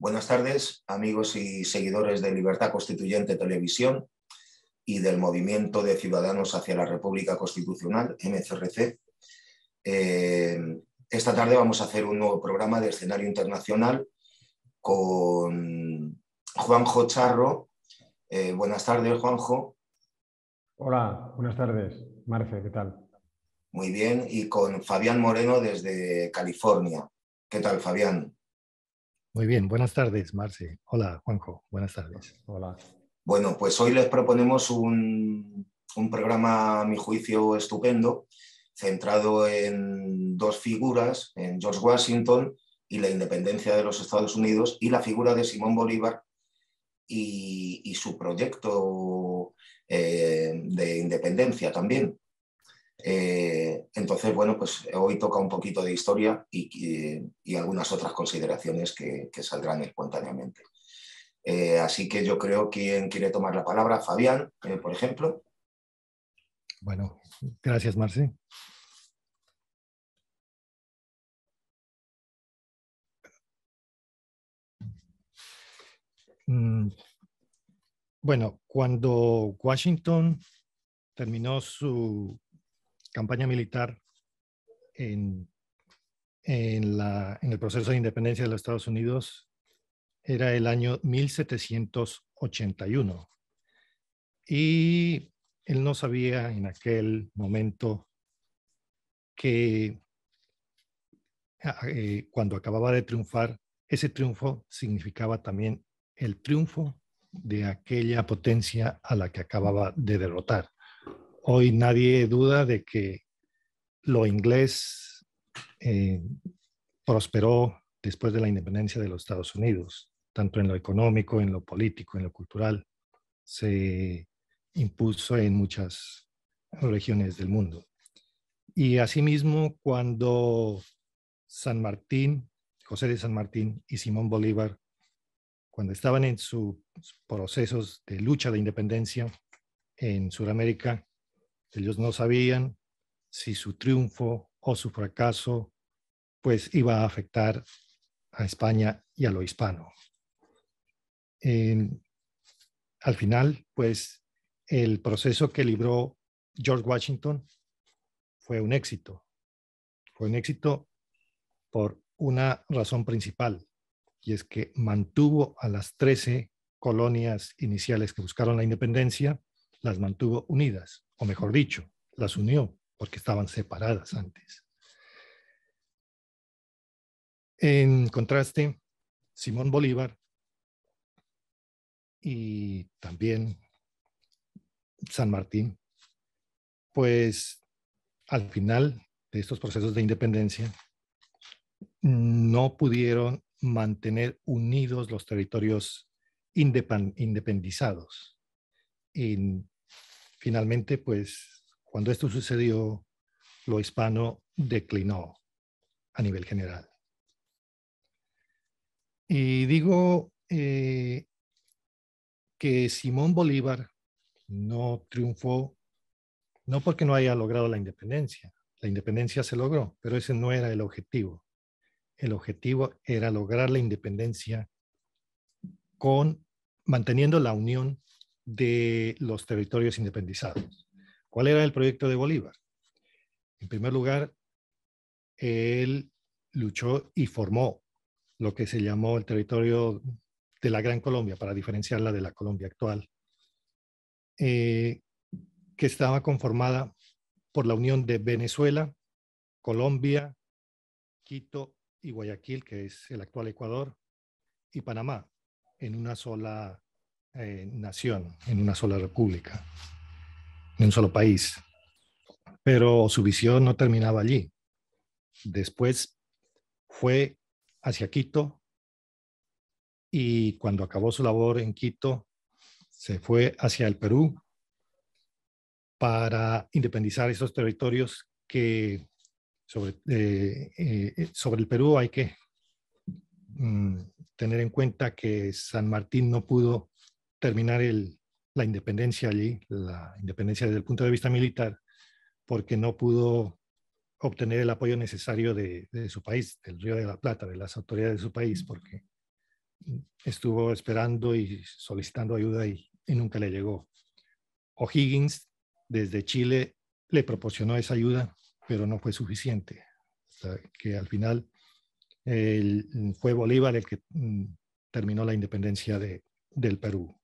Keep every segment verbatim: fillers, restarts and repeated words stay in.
Buenas tardes, amigos y seguidores de Libertad Constituyente Televisión y del Movimiento de Ciudadanos hacia la República Constitucional, M C R C. Eh, esta tarde vamos a hacer un nuevo programa de escenario internacional con Juanjo Charro. Eh, buenas tardes, Juanjo. Hola, buenas tardes. Marce, ¿qué tal? Muy bien, y con Fabián Moreno desde California. ¿Qué tal, Fabián? Muy bien, buenas tardes, Marce. Hola, Juanjo, buenas tardes. Hola. Bueno, pues hoy les proponemos un, un programa, a mi juicio, estupendo, centrado en dos figuras, en George Washington y la independencia de los Estados Unidos, y la figura de Simón Bolívar y, y su proyecto eh, de independencia también. Eh, entonces, bueno, pues hoy toca un poquito de historia y, y, y algunas otras consideraciones que, que saldrán espontáneamente. Eh, así que yo creo que quien quiere tomar la palabra, Fabián, eh, por ejemplo. Bueno, gracias, Marce. Mm, bueno, cuando Washington terminó su campaña militar en, en, la, en el proceso de independencia de los Estados Unidos, era el año mil setecientos ochenta y uno. Y él no sabía en aquel momento que eh, cuando acababa de triunfar, ese triunfo significaba también el triunfo de aquella potencia a la que acababa de derrotar. Hoy nadie duda de que lo inglés eh, prosperó después de la independencia de los Estados Unidos, tanto en lo económico, en lo político, en lo cultural. Se impuso en muchas regiones del mundo. Y asimismo, cuando San Martín, José de San Martín y Simón Bolívar, cuando estaban en sus procesos de lucha de independencia en Sudamérica, ellos no sabían si su triunfo o su fracaso pues iba a afectar a España y a lo hispano. En, al final, pues el proceso que libró George Washington fue un éxito. Fue un éxito por una razón principal, y es que mantuvo a las trece colonias iniciales que buscaron la independencia, las mantuvo unidas, o mejor dicho, las unió, porque estaban separadas antes. En contraste, Simón Bolívar y también San Martín, pues al final de estos procesos de independencia, no pudieron mantener unidos los territorios independizados. Y finalmente, pues, cuando esto sucedió, lo hispano declinó a nivel general. Y digo eh, que Simón Bolívar no triunfó, no porque no haya logrado la independencia. La independencia se logró, pero ese no era el objetivo. El objetivo era lograr la independencia con, manteniendo la unión de los territorios independizados. ¿Cuál era el proyecto de Bolívar? En primer lugar, él luchó y formó lo que se llamó el territorio de la Gran Colombia, para diferenciarla de la Colombia actual, eh, que estaba conformada por la unión de Venezuela, Colombia, Quito y Guayaquil, que es el actual Ecuador, y Panamá, en una sola eh, nación, en una sola república, en un solo país. Pero su visión no terminaba allí. Después fue hacia Quito, y cuando acabó su labor en Quito, se fue hacia el Perú para independizar esos territorios que sobre, eh, eh, sobre el Perú hay que mm, tener en cuenta que San Martín no pudo terminar el, la independencia allí, la independencia desde el punto de vista militar, porque no pudo obtener el apoyo necesario de, de su país, del Río de la Plata, de las autoridades de su país, porque estuvo esperando y solicitando ayuda y, y nunca le llegó. O'Higgins desde Chile le proporcionó esa ayuda, pero no fue suficiente. O sea, que al final el, fue Bolívar el que mm, terminó la independencia de, del Perú.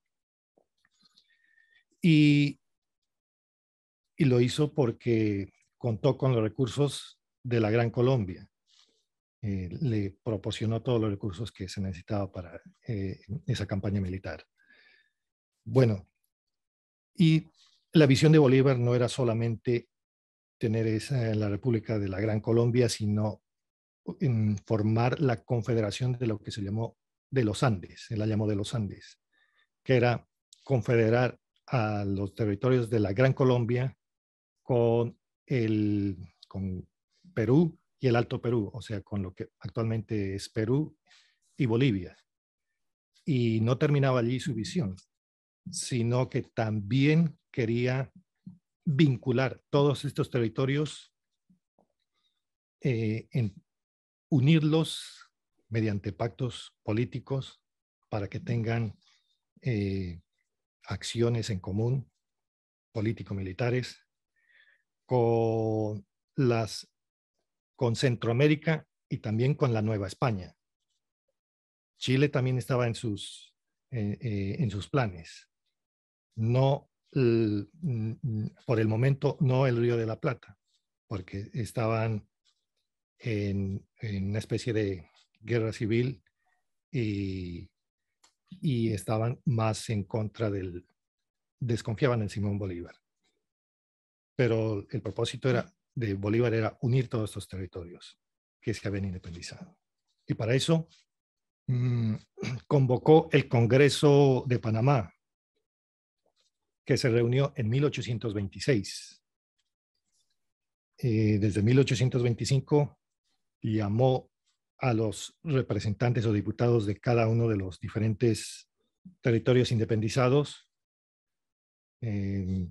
Y, y lo hizo porque contó con los recursos de la Gran Colombia. Eh, le proporcionó todos los recursos que se necesitaba para eh, esa campaña militar. Bueno, y la visión de Bolívar no era solamente tener esa, la República de la Gran Colombia, sino en formar la confederación de lo que se llamó de los Andes, él la llamó de los Andes, que era confederar a los territorios de la Gran Colombia con, el, con Perú y el Alto Perú, o sea, con lo que actualmente es Perú y Bolivia. Y no terminaba allí su visión, sino que también quería vincular todos estos territorios, eh, en unirlos mediante pactos políticos para que tengan eh, acciones en común, político-militares, con, las, con Centroamérica y también con la Nueva España. Chile también estaba en sus, eh, eh, en sus planes. No, el, por el momento, no el Río de la Plata, porque estaban en, en una especie de guerra civil y, y estaban más en contra del, desconfiaban en Simón Bolívar. Pero el propósito era, de Bolívar era unir todos estos territorios que se habían independizado. Y para eso mmm, convocó el Congreso de Panamá, que se reunió en mil ochocientos veintiséis. Eh, desde mil ochocientos veinticinco llamó a los representantes o diputados de cada uno de los diferentes territorios independizados, eh,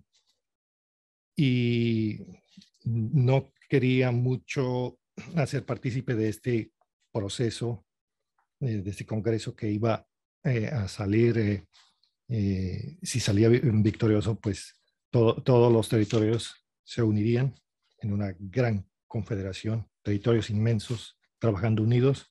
y no quería mucho hacer partícipe de este proceso, eh, de este congreso que iba eh, a salir, eh, eh, si salía victorioso, pues todo, todos los territorios se unirían en una gran confederación, territorios inmensos, trabajando unidos,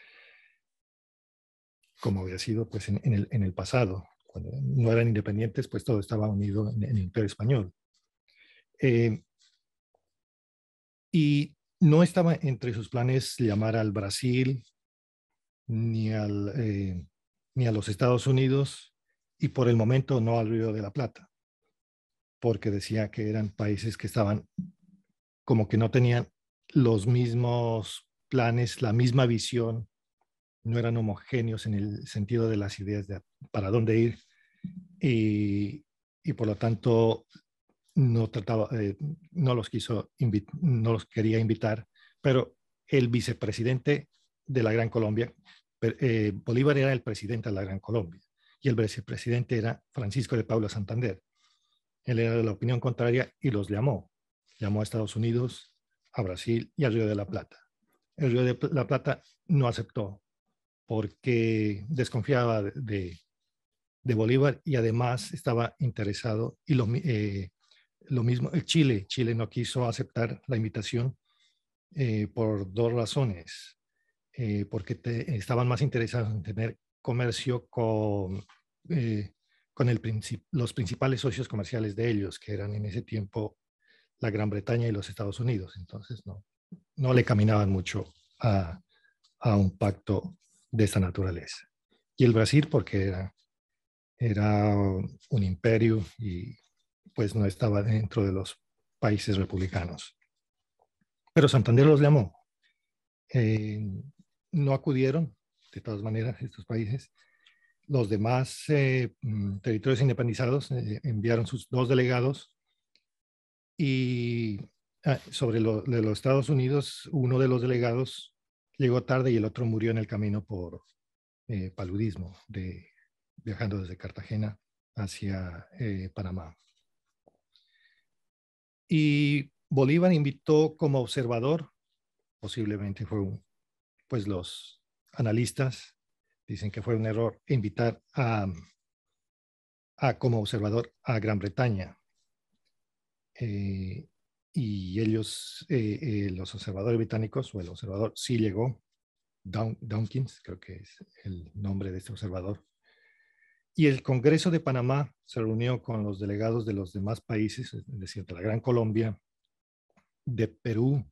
como había sido pues, en, en, el, en el pasado. Cuando no eran independientes, pues todo estaba unido en, en el Imperio Español. Eh, y no estaba entre sus planes llamar al Brasil ni, al, eh, ni a los Estados Unidos, y por el momento no al Río de la Plata, porque decía que eran países que estaban como que no tenían los mismos planes, la misma visión, no eran homogéneos en el sentido de las ideas de para dónde ir, y, y por lo tanto no trataba, eh, no los quiso, no los quería invitar, pero el vicepresidente de la Gran Colombia, eh, Bolívar era el presidente de la Gran Colombia y el vicepresidente era Francisco de Paula Santander. Él era de la opinión contraria y los llamó. Llamó a Estados Unidos, a Brasil y al Río de la Plata. El Río de la Plata no aceptó porque desconfiaba de, de, de Bolívar y además estaba interesado, y lo, eh, lo mismo, Chile, Chile no quiso aceptar la invitación eh, por dos razones. Eh, porque te, estaban más interesados en tener comercio con, eh, con el princip los principales socios comerciales de ellos, que eran en ese tiempo la Gran Bretaña y los Estados Unidos. Entonces no, no le caminaban mucho a, a un pacto de esta naturaleza. Y el Brasil porque era, era un imperio y pues no estaba dentro de los países republicanos. Pero Santander los llamó. Eh, no acudieron, de todas maneras, estos países. Los demás eh, territorios independizados eh, enviaron sus dos delegados, y ah, sobre lo, de los Estados Unidos, uno de los delegados llegó tarde y el otro murió en el camino por eh, paludismo, de, viajando desde Cartagena hacia eh, Panamá. Y Bolívar invitó como observador, posiblemente fue un, pues los analistas dicen que fue un error invitar a, a como observador a Gran Bretaña. Eh, y ellos, eh, eh, los observadores británicos, o el observador sí llegó, Down, Dawkins, creo que es el nombre de este observador. Y el Congreso de Panamá se reunió con los delegados de los demás países, es decir, de la Gran Colombia, de Perú,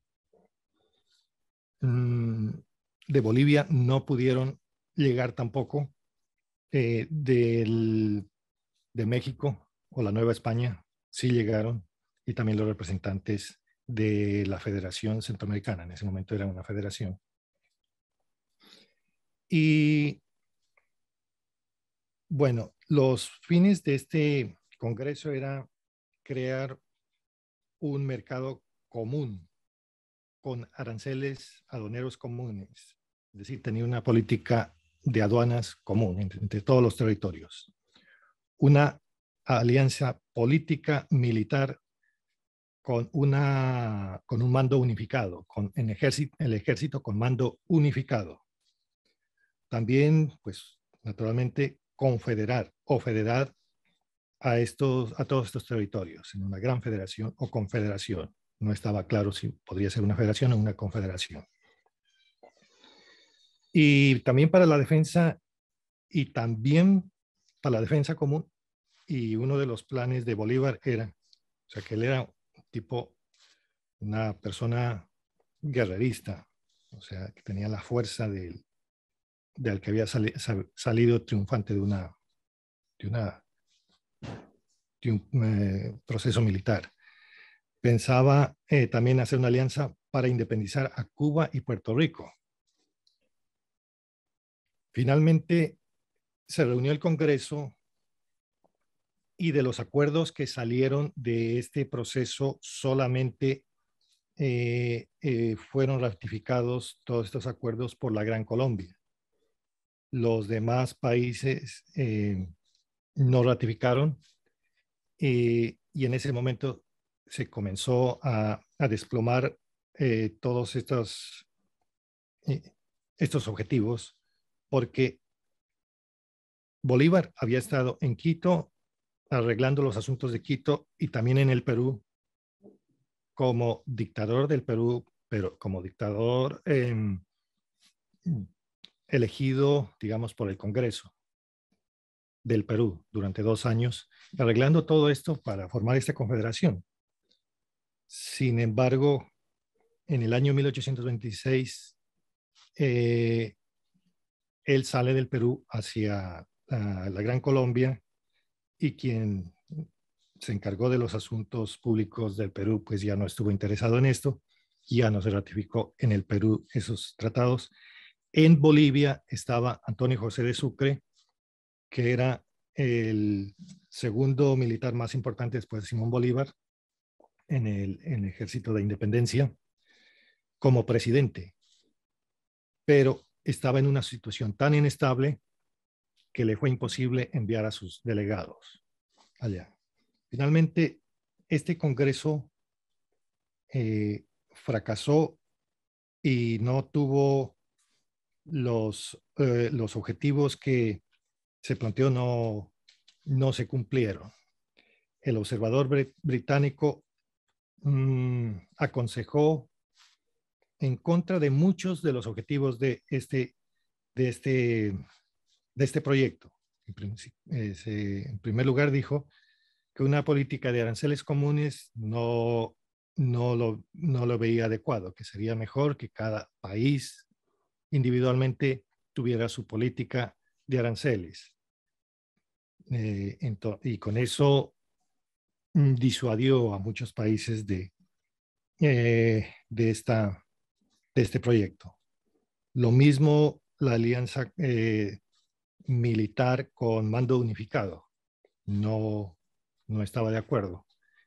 mmm, de Bolivia, no pudieron llegar tampoco, eh, del, de México o la Nueva España sí llegaron, y también los representantes de la Federación Centroamericana, en ese momento era una federación. Y bueno, los fines de este congreso era crear un mercado común con aranceles aduaneros comunes, es decir, tenía una política de aduanas común entre, entre todos los territorios, una alianza política militar con, una, con un mando unificado, con el ejército, el ejército con mando unificado. También, pues, naturalmente, confederar o federar a, estos, a todos estos territorios en una gran federación o confederación. No estaba claro si podría ser una federación o una confederación. Y también para la defensa, y también para la defensa común, y uno de los planes de Bolívar era, o sea, que él era un tipo, una persona guerrerista, o sea, que tenía la fuerza del, del que había sali, salido triunfante de una, de una de un eh, proceso militar. Pensaba eh, también hacer una alianza para independizar a Cuba y Puerto Rico. Finalmente se reunió el Congreso, y de los acuerdos que salieron de este proceso solamente eh, eh, fueron ratificados todos estos acuerdos por la Gran Colombia. Los demás países eh, no ratificaron, eh, y en ese momento se comenzó a, a desplomar eh, todos estos, eh, estos objetivos, porque Bolívar había estado en Quito arreglando los asuntos de Quito y también en el Perú como dictador del Perú, pero como dictador eh, elegido, digamos, por el Congreso del Perú durante dos años, arreglando todo esto para formar esta confederación. Sin embargo, en el año mil ochocientos veintiséis, eh, él sale del Perú hacia uh, la Gran Colombia, y quien se encargó de los asuntos públicos del Perú, pues ya no estuvo interesado en esto, ya no se ratificó en el Perú esos tratados. En Bolivia estaba Antonio José de Sucre, que era el segundo militar más importante después de Simón Bolívar en el, en el Ejército de Independencia, como presidente, pero estaba en una situación tan inestable que le fue imposible enviar a sus delegados allá. Finalmente, este Congreso eh, fracasó y no tuvo los, eh, los objetivos que se planteó, no, no se cumplieron. El observador br británico mmm, aconsejó en contra de muchos de los objetivos de este, de este, de este proyecto. En, eh, en primer lugar, dijo que una política de aranceles comunes no, no, lo, no lo veía adecuado, que sería mejor que cada país individualmente tuviera su política de aranceles. Eh, y con eso mm, disuadió a muchos países de, eh, de, esta, de este proyecto. Lo mismo la alianza eh, militar con mando unificado. No, no estaba de acuerdo.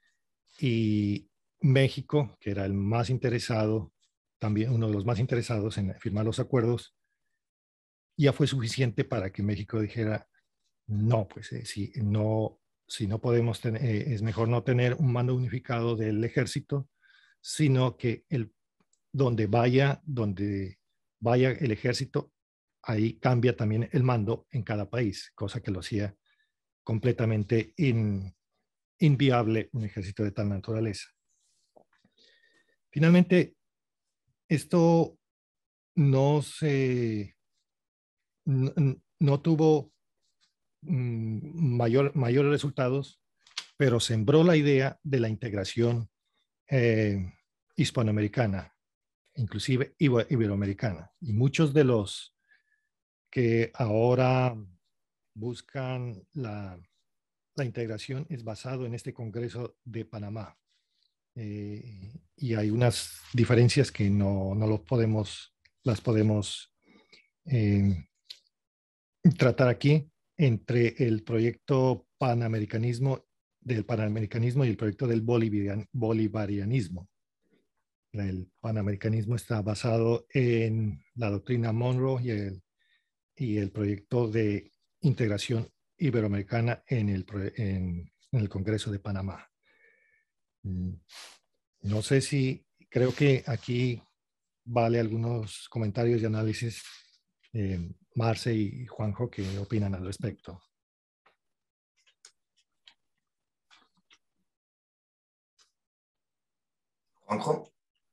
Y México, que era el más interesado, también uno de los más interesados en firmar los acuerdos, ya fue suficiente para que México dijera, no, pues eh, si, no, si no podemos tener, eh, es mejor no tener un mando unificado del ejército, sino que el, donde vaya, donde vaya el ejército, ahí cambia también el mando en cada país, cosa que lo hacía completamente in, inviable un ejército de tal naturaleza. Finalmente, esto no se, no, no tuvo mm, mayor, mayores resultados, pero sembró la idea de la integración eh, hispanoamericana, inclusive iberoamericana. Y muchos de los que ahora buscan la, la integración es basado en este Congreso de Panamá. Eh, y hay unas diferencias que no, no lo podemos, las podemos eh, tratar aquí entre el proyecto panamericanismo del panamericanismo y el proyecto del bolivarian, bolivarianismo. El panamericanismo está basado en la doctrina Monroe y el, y el proyecto de integración iberoamericana en el, en, en el Congreso de Panamá. No sé si, creo que aquí vale algunos comentarios y análisis. Eh, Marce y Juanjo, ¿qué opinan al respecto? Juanjo.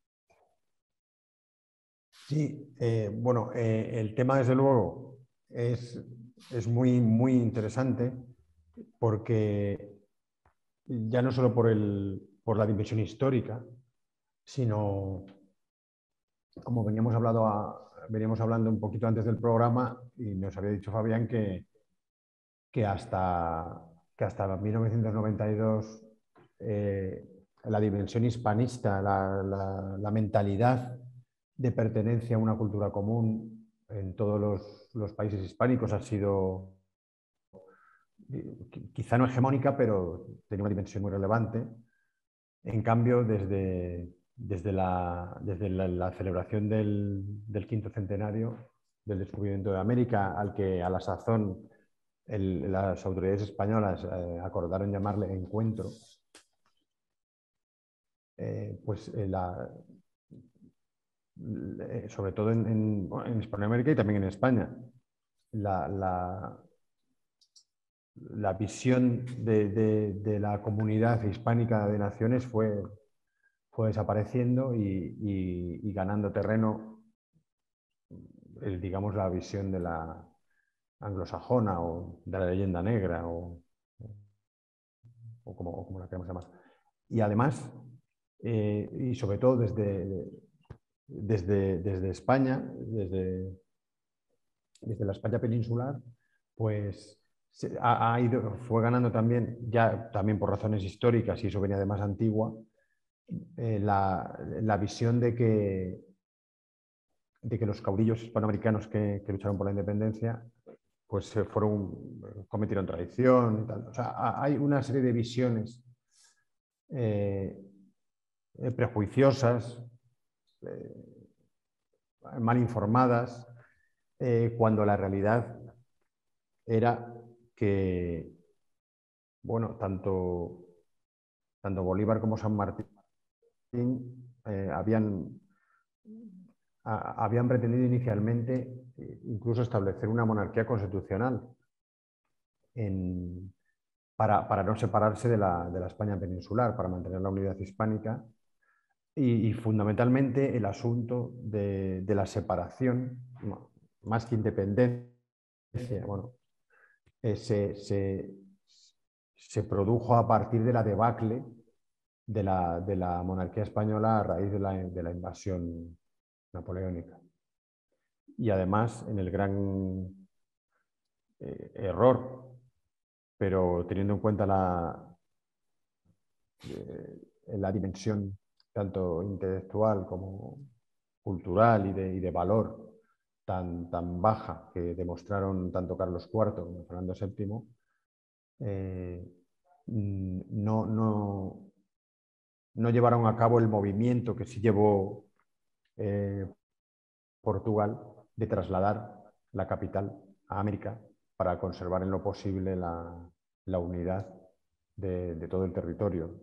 Sí, eh, bueno, eh, el tema desde luego es, es muy, muy interesante porque ya no solo por, el, por la dimensión histórica, sino como veníamos, hablado a, veníamos hablando un poquito antes del programa y nos había dicho Fabián que, que, hasta, que hasta mil novecientos noventa y dos eh, la dimensión hispanista, la, la, la mentalidad de pertenencia a una cultura común en todos los, los países hispánicos ha sido quizá no hegemónica, pero tenía una dimensión muy relevante. En cambio, desde, desde, la, desde la, la celebración del, del quinto centenario del descubrimiento de América, al que a la sazón el, las autoridades españolas eh, acordaron llamarle encuentro, eh, pues eh, la, sobre todo en, en, en Hispanoamérica y también en España, la, la, la visión de, de, de, la comunidad hispánica de naciones fue, fue desapareciendo y, y, y ganando terreno, el, digamos, la visión de la anglosajona o de la leyenda negra o, o, como, o como la queramos llamar. Y además, eh, y sobre todo desde, desde, desde España, desde, desde la España peninsular, pues se, ha, ha ido, fue ganando también, ya también por razones históricas, y eso venía de más antigua, eh, la, la visión de que, de que los caudillos hispanoamericanos que, que lucharon por la independencia pues fueron, cometieron traición y tal. O sea, hay una serie de visiones eh, prejuiciosas, eh, mal informadas, eh, cuando la realidad era que, bueno, tanto, tanto Bolívar como San Martín eh, habían, a, habían pretendido inicialmente eh, incluso establecer una monarquía constitucional en, para, para, no separarse de la, de la España peninsular, para mantener la unidad hispánica. Y, y fundamentalmente el asunto de, de la separación, más que independencia, bueno, eh, se, se, se produjo a partir de la debacle de la, de la monarquía española a raíz de la, de la invasión napoleónica. Y además, en el gran eh, error, pero teniendo en cuenta la, eh, la dimensión tanto intelectual como cultural y de, y de valor tan, tan baja que demostraron tanto Carlos cuarto como Fernando séptimo, eh, no, no, no llevaron a cabo el movimiento que sí llevó eh, Portugal de trasladar la capital a América para conservar en lo posible la, la unidad de, de todo el territorio.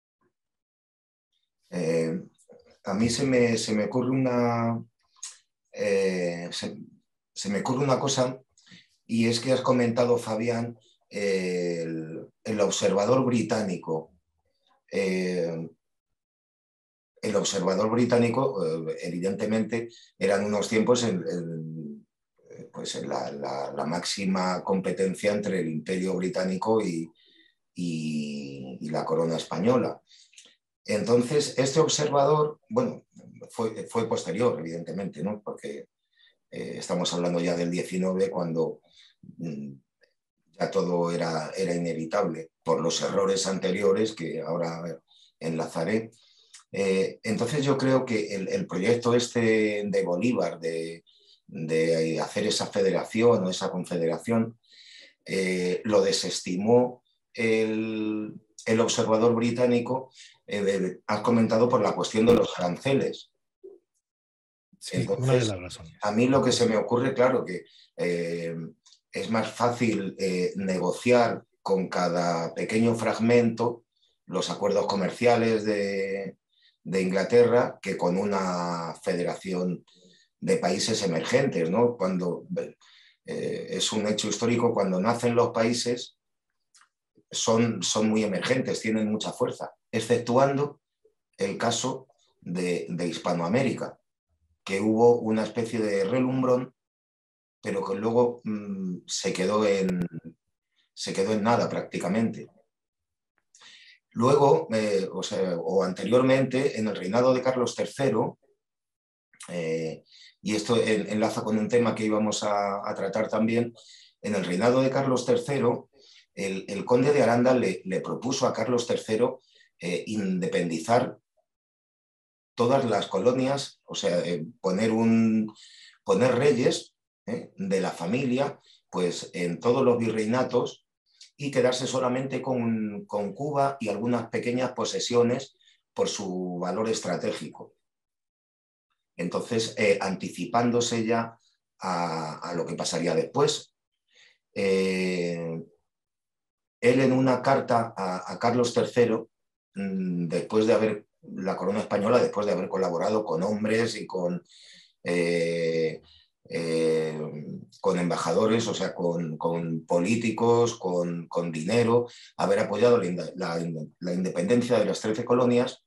Eh, a mí se me, se me ocurre una, eh, se, se me ocurre una cosa, y es que has comentado, Fabián, eh, el, el observador británico. Eh, el observador británico, eh, evidentemente, eran unos tiempos en, en, pues en la, la, la máxima competencia entre el Imperio Británico y, y, y la corona española. Entonces, este observador, bueno, fue, fue posterior, evidentemente, ¿no? Porque eh, estamos hablando ya del diecinueve, cuando mm, ya todo era, era inevitable por los errores anteriores que ahora enlazaré. Eh, entonces yo creo que el, el proyecto este de Bolívar, de, de, hacer esa federación o esa confederación, eh, lo desestimó el, el observador británico, eh, de, has comentado, por la cuestión de los aranceles. Sí, Entonces, una de las razones. A mí lo que se me ocurre, claro, que eh, es más fácil eh, negociar con cada pequeño fragmento los acuerdos comerciales de, de Inglaterra que con una federación de países emergentes, ¿no? Cuando eh, es un hecho histórico, cuando nacen los países son, son muy emergentes, tienen mucha fuerza, exceptuando el caso de, de Hispanoamérica, que hubo una especie de relumbrón, pero que luego mmm, se, quedó en, se quedó en nada prácticamente. Luego, eh, o, sea, o anteriormente, en el reinado de Carlos tercero, eh, y esto enlaza con un tema que íbamos a, a tratar también, en el reinado de Carlos tercero, el, el conde de Aranda le, le propuso a Carlos tercero eh, independizar todas las colonias, o sea, eh, poner, un, poner reyes eh, de la familia pues, en todos los virreinatos y quedarse solamente con, con Cuba y algunas pequeñas posesiones por su valor estratégico. Entonces, eh, anticipándose ya a, a lo que pasaría después, eh, él en una carta a, a Carlos tercero, mmm, después de haber, la corona española, después de haber colaborado con hombres y con, eh, eh, con embajadores, o sea, con, con políticos, con, con dinero, haber apoyado la, la, la independencia de las trece colonias,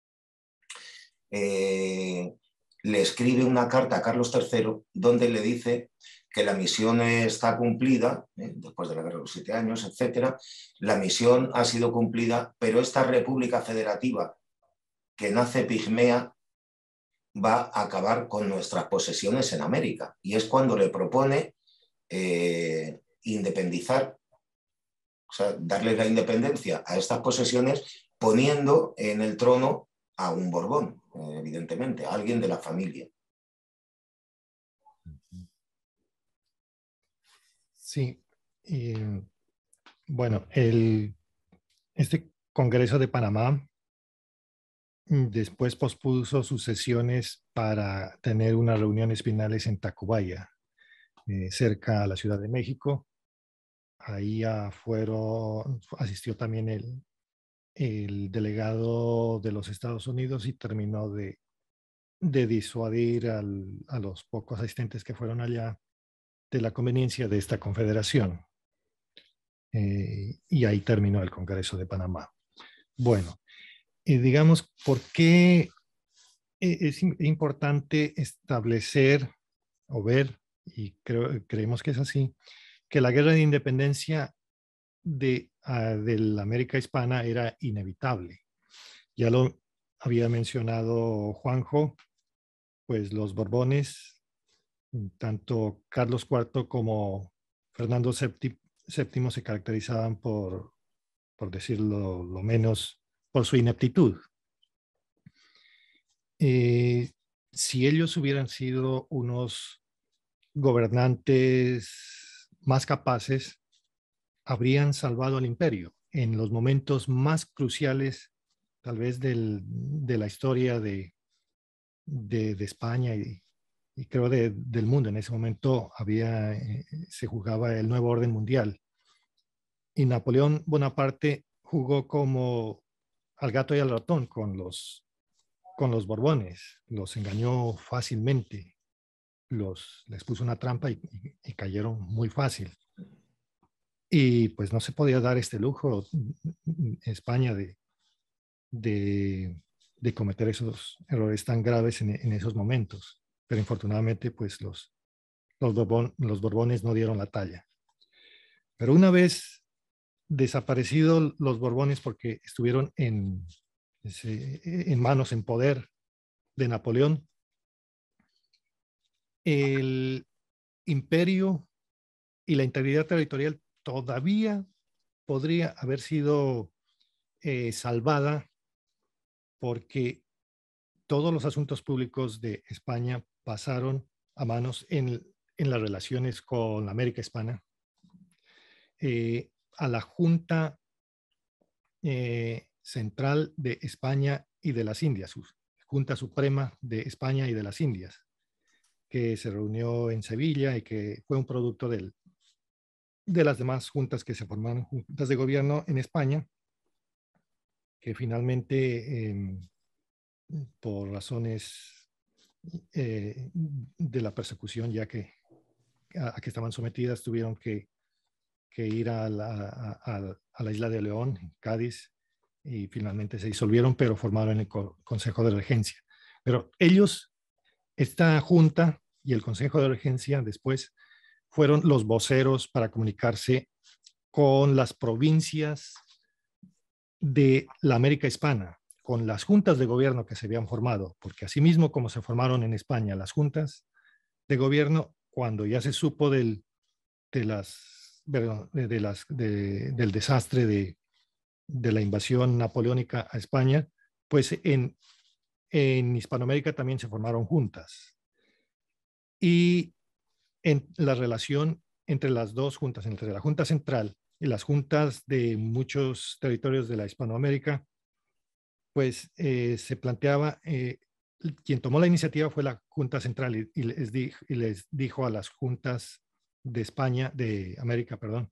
eh, le escribe una carta a Carlos tercero donde le dice que la misión está cumplida, eh, después de la guerra de los siete años, etcétera. La misión ha sido cumplida, pero esta república federativa que nace pigmea va a acabar con nuestras posesiones en América. Y es cuando le propone eh, independizar, o sea, darle la independencia a estas posesiones, poniendo en el trono a un Borbón, eh, evidentemente, a alguien de la familia. Sí, y, bueno, el, este Congreso de Panamá después pospuso sus sesiones para tener unas reuniones finales en Tacubaya, eh, cerca a la Ciudad de México. Ahí uh, fueron, asistió también el, el delegado de los Estados Unidos y terminó de, de disuadir al, a los pocos asistentes que fueron allá de la conveniencia de esta confederación. Eh, y ahí terminó el Congreso de Panamá. Bueno, eh, digamos, ¿por qué es importante establecer o ver, y creo, creemos que es así, que la guerra de independencia de, uh, de la América hispana era inevitable? Ya lo había mencionado Juanjo, pues los Borbones, tanto Carlos cuarto como Fernando séptimo se caracterizaban por, por decirlo lo menos, por su ineptitud. Eh, si ellos hubieran sido unos gobernantes más capaces, habrían salvado al imperio en los momentos más cruciales, tal vez del, de la historia de, de, de España y, y creo de, del mundo. En ese momento había, eh, se jugaba el nuevo orden mundial. Y Napoleón Bonaparte jugó como al gato y al ratón con los, con los Borbones. Los engañó fácilmente. los, les puso una trampa y, y, y cayeron muy fácil. Y pues no se podía dar este lujo en España de, de, de cometer esos errores tan graves en, en esos momentos. Pero infortunadamente pues los, los, Borbón, los Borbones no dieron la talla. Pero una vez desaparecidos los Borbones, porque estuvieron en, en manos, en poder de Napoleón, el imperio y la integridad territorial todavía podría haber sido eh, salvada, porque todos los asuntos públicos de España pasaron a manos en, en las relaciones con la América Hispana, eh, a la Junta eh, Central de España y de las Indias, Junta Suprema de España y de las Indias, que se reunió en Sevilla y que fue un producto del, de las demás juntas que se formaron, juntas de gobierno en España, que finalmente, eh, por razones eh, de la persecución, ya que a, a que estaban sometidas, tuvieron que, que ir a la, a, a la isla de León, en Cádiz, y finalmente se disolvieron, pero formaron el Consejo de Regencia. Pero ellos, esta junta y el Consejo de Regencia después fueron los voceros para comunicarse con las provincias de la América Hispana, con las juntas de gobierno que se habían formado, porque asimismo como se formaron en España las juntas de gobierno, cuando ya se supo del, de las, de las, de, del desastre de, de la invasión napoleónica a España, pues en, en Hispanoamérica también se formaron juntas. Y en la relación entre las dos juntas, entre la Junta Central y las juntas de muchos territorios de la Hispanoamérica, pues eh, se planteaba, eh, quien tomó la iniciativa fue la Junta Central y, y, les dijo, y les dijo a las juntas de España, de América, perdón,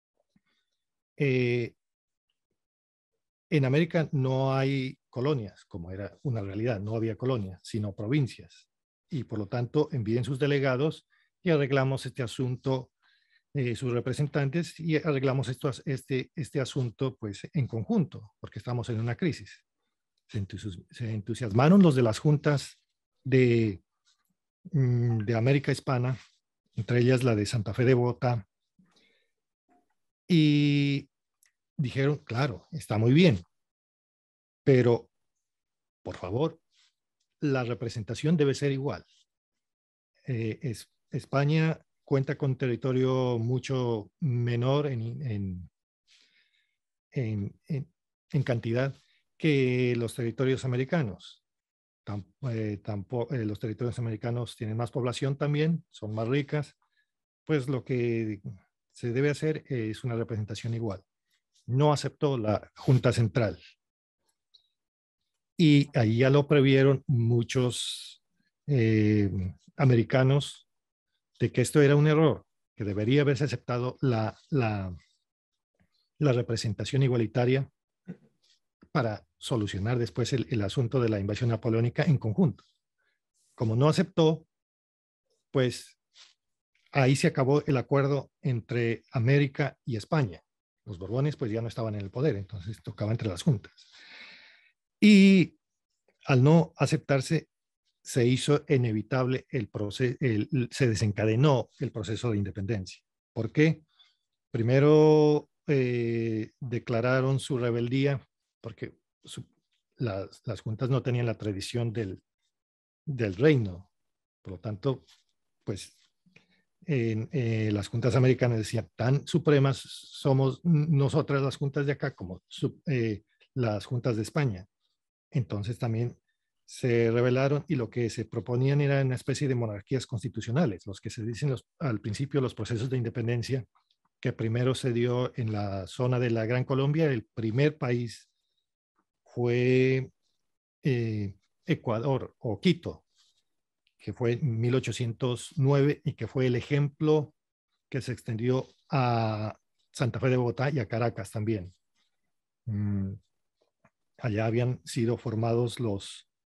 eh, en América no hay colonias, como era una realidad, no había colonias, sino provincias. Y por lo tanto, envíen sus delegados y arreglamos este asunto, eh, sus representantes, y arreglamos esto, este, este asunto pues en conjunto, porque estamos en una crisis. Se, entusi se entusiasmaron los de las juntas de, de América Hispana, entre ellas la de Santa Fe de Bogotá, y dijeron, claro, está muy bien, pero por favor, la representación debe ser igual. Eh, es, España cuenta con territorio mucho menor en, en, en, en, en cantidad que los territorios americanos. Tam, eh, tampoco, eh, los territorios americanos tienen más población también, son más ricas, pues lo que se debe hacer es una representación igual. No aceptó la Junta Central. Y ahí ya lo previeron muchos eh, americanos de que esto era un error, que debería haberse aceptado la, la, la representación igualitaria para solucionar después el, el asunto de la invasión napoleónica en conjunto. Como no aceptó, pues ahí se acabó el acuerdo entre América y España. Los Borbones pues ya no estaban en el poder, entonces tocaba entre las juntas. Y al no aceptarse, se hizo inevitable el proceso, el, se desencadenó el proceso de independencia. ¿Por qué? Primero eh, declararon su rebeldía porque su, las, las juntas no tenían la tradición del, del reino. Por lo tanto, pues en, eh, las juntas americanas decían, tan supremas somos nosotras las juntas de acá como sub, eh, las juntas de España. Entonces también se rebelaron y lo que se proponían era una especie de monarquías constitucionales, los que se dicen los, al principio los procesos de independencia, que primero se dio en la zona de la Gran Colombia. El primer país fue eh, Ecuador o Quito, que fue en mil ochocientos nueve y que fue el ejemplo que se extendió a Santa Fe de Bogotá y a Caracas también. Mm, allá habían sido formados los,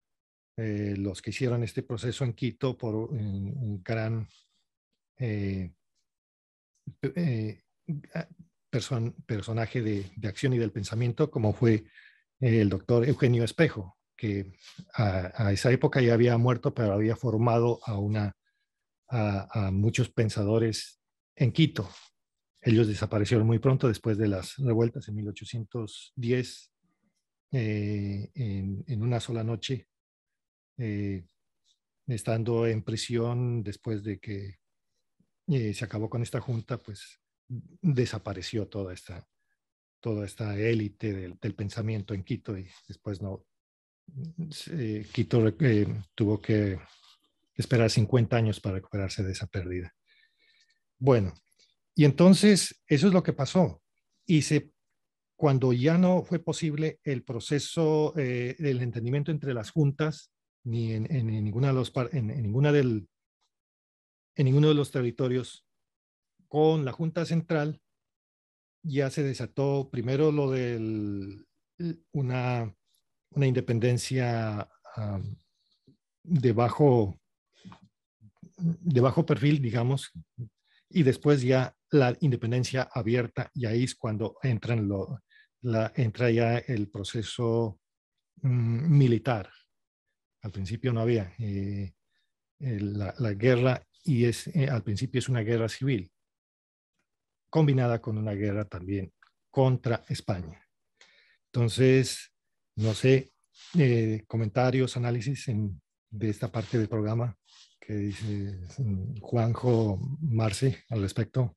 eh, los que hicieron este proceso en Quito por un, un gran eh, eh, person, personaje de, de acción y del pensamiento, como fue el doctor Eugenio Espejo, que a, a esa época ya había muerto, pero había formado a, una, a, a muchos pensadores en Quito. Ellos desaparecieron muy pronto después de las revueltas en mil ochocientos diez, eh, en, en una sola noche, eh, estando en prisión después de que eh, se acabó con esta junta, pues desapareció toda esta, toda esta élite del, del pensamiento en Quito y después no, eh, Quito eh, tuvo que esperar cincuenta años para recuperarse de esa pérdida. Bueno, y entonces eso es lo que pasó. Y se, cuando ya no fue posible el proceso eh, del entendimiento entre las juntas, ni en, en, en ninguna de los, en, en, ninguna del, en ninguno de los territorios, con la Junta Central, ya se desató primero lo de una, una independencia um, de bajo, de bajo perfil, digamos, y después ya la independencia abierta, y ahí es cuando entran lo, la, entra ya el proceso mm, militar. Al principio no había eh, la, la, guerra, y es, eh, al principio es una guerra civil, combinada con una guerra también contra España. Entonces, no sé, eh, comentarios, análisis en, de esta parte del programa que dice Juanjo, Marce al respecto.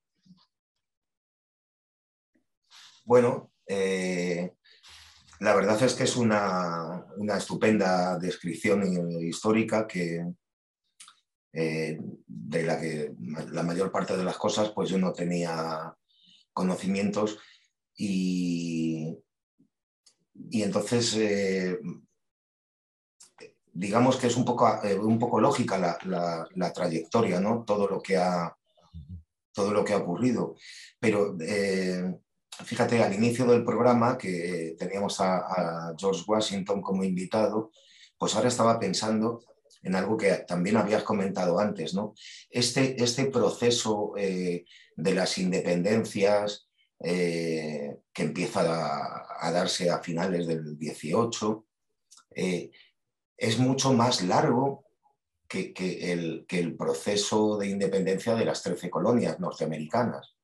Bueno, eh, la verdad es que es una, una estupenda descripción histórica que, eh, de la que la mayor parte de las cosas pues yo no tenía conocimientos y, y entonces eh, digamos que es un poco, eh, un poco lógica la, la, la trayectoria, ¿no? Todo lo que ha, todo lo que ha ocurrido. Pero eh, fíjate, al inicio del programa que teníamos a, a George Washington como invitado, pues ahora estaba pensando en algo que también habías comentado antes, ¿no? Este, este proceso eh, de las independencias eh, que empieza a, a darse a finales del dieciocho, eh, es mucho más largo que, que, el, que el proceso de independencia de las trece colonias norteamericanas.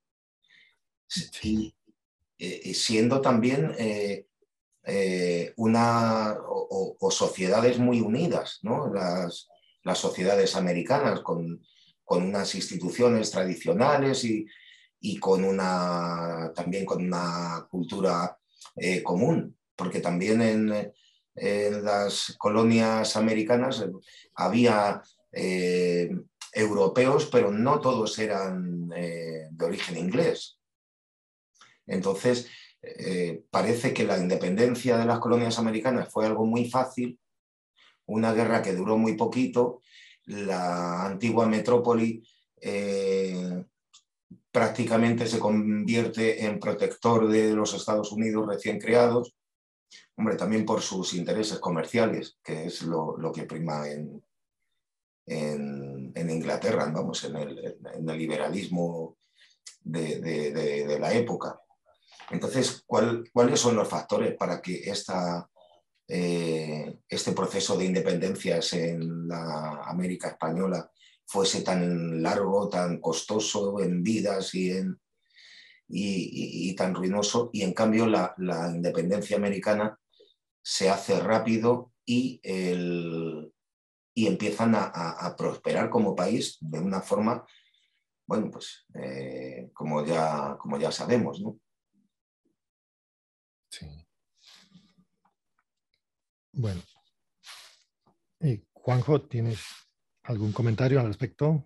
Y eh, siendo también eh, eh, una o, o, sociedades muy unidas, ¿no? Las, las sociedades americanas con, con unas instituciones tradicionales y, y con una, también con una cultura eh, común, porque también en, en las colonias americanas había eh, europeos, pero no todos eran eh, de origen inglés. Entonces, eh, parece que la independencia de las colonias americanas fue algo muy fácil, una guerra que duró muy poquito, la antigua metrópoli eh, prácticamente se convierte en protector de los Estados Unidos recién creados, hombre, también por sus intereses comerciales, que es lo, lo que prima en, en, en Inglaterra, vamos, en el, en el liberalismo de, de, de, de la época. Entonces, ¿cuál, ¿cuáles son los factores para que esta, eh, este proceso de independencias en la América española fuese tan largo, tan costoso en vidas y, en, y, y, y tan ruinoso? Y en cambio la, la independencia americana se hace rápido y, el, y empiezan a, a, a prosperar como país de una forma, bueno, pues eh, como, ya, como ya sabemos, ¿no? Sí. Bueno. Eh, Juanjo, ¿tienes algún comentario al respecto?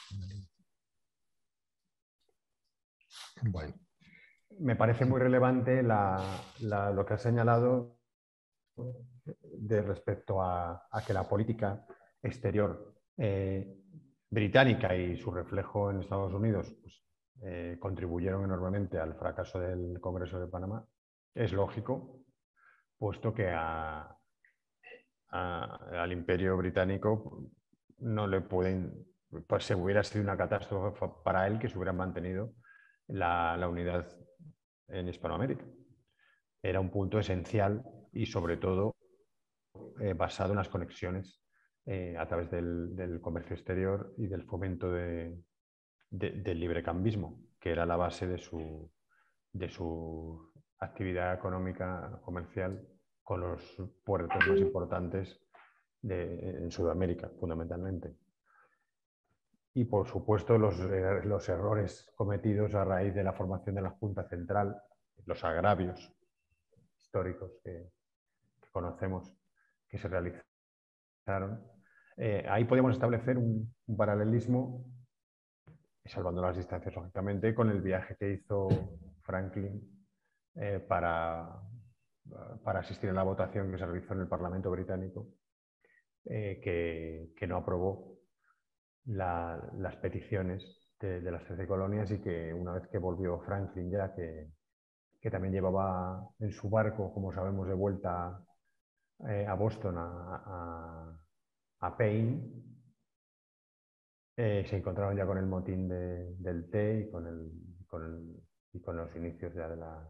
Bueno. Me parece muy relevante la, la, lo que has señalado de respecto a, a que la política exterior eh, británica y su reflejo en Estados Unidos pues, eh, contribuyeron enormemente al fracaso del Congreso de Panamá. Es lógico, puesto que a, a, al Imperio Británico no le pueden, pues se hubiera sido una catástrofe para él que se hubiera mantenido la, la unidad en Hispanoamérica. Era un punto esencial y sobre todo eh, basado en las conexiones eh, a través del, del comercio exterior y del fomento de, de, del librecambismo, que era la base de su, de su actividad económica comercial con los puertos más importantes de, en Sudamérica, fundamentalmente. Y, por supuesto, los, eh, los errores cometidos a raíz de la formación de la Junta Central, los agravios históricos que, que conocemos que se realizaron. Eh, ahí podemos establecer un, un paralelismo, salvando las distancias, lógicamente, con el viaje que hizo Franklin eh, para, para asistir a la votación que se realizó en el Parlamento británico, eh, que, que no aprobó la, las peticiones de, de las trece colonias, y que una vez que volvió Franklin ya, que, que también llevaba en su barco, como sabemos, de vuelta eh, a Boston, a, a, a Payne, eh, se encontraron ya con el motín de, del té y con, el, con el, y con los inicios ya de la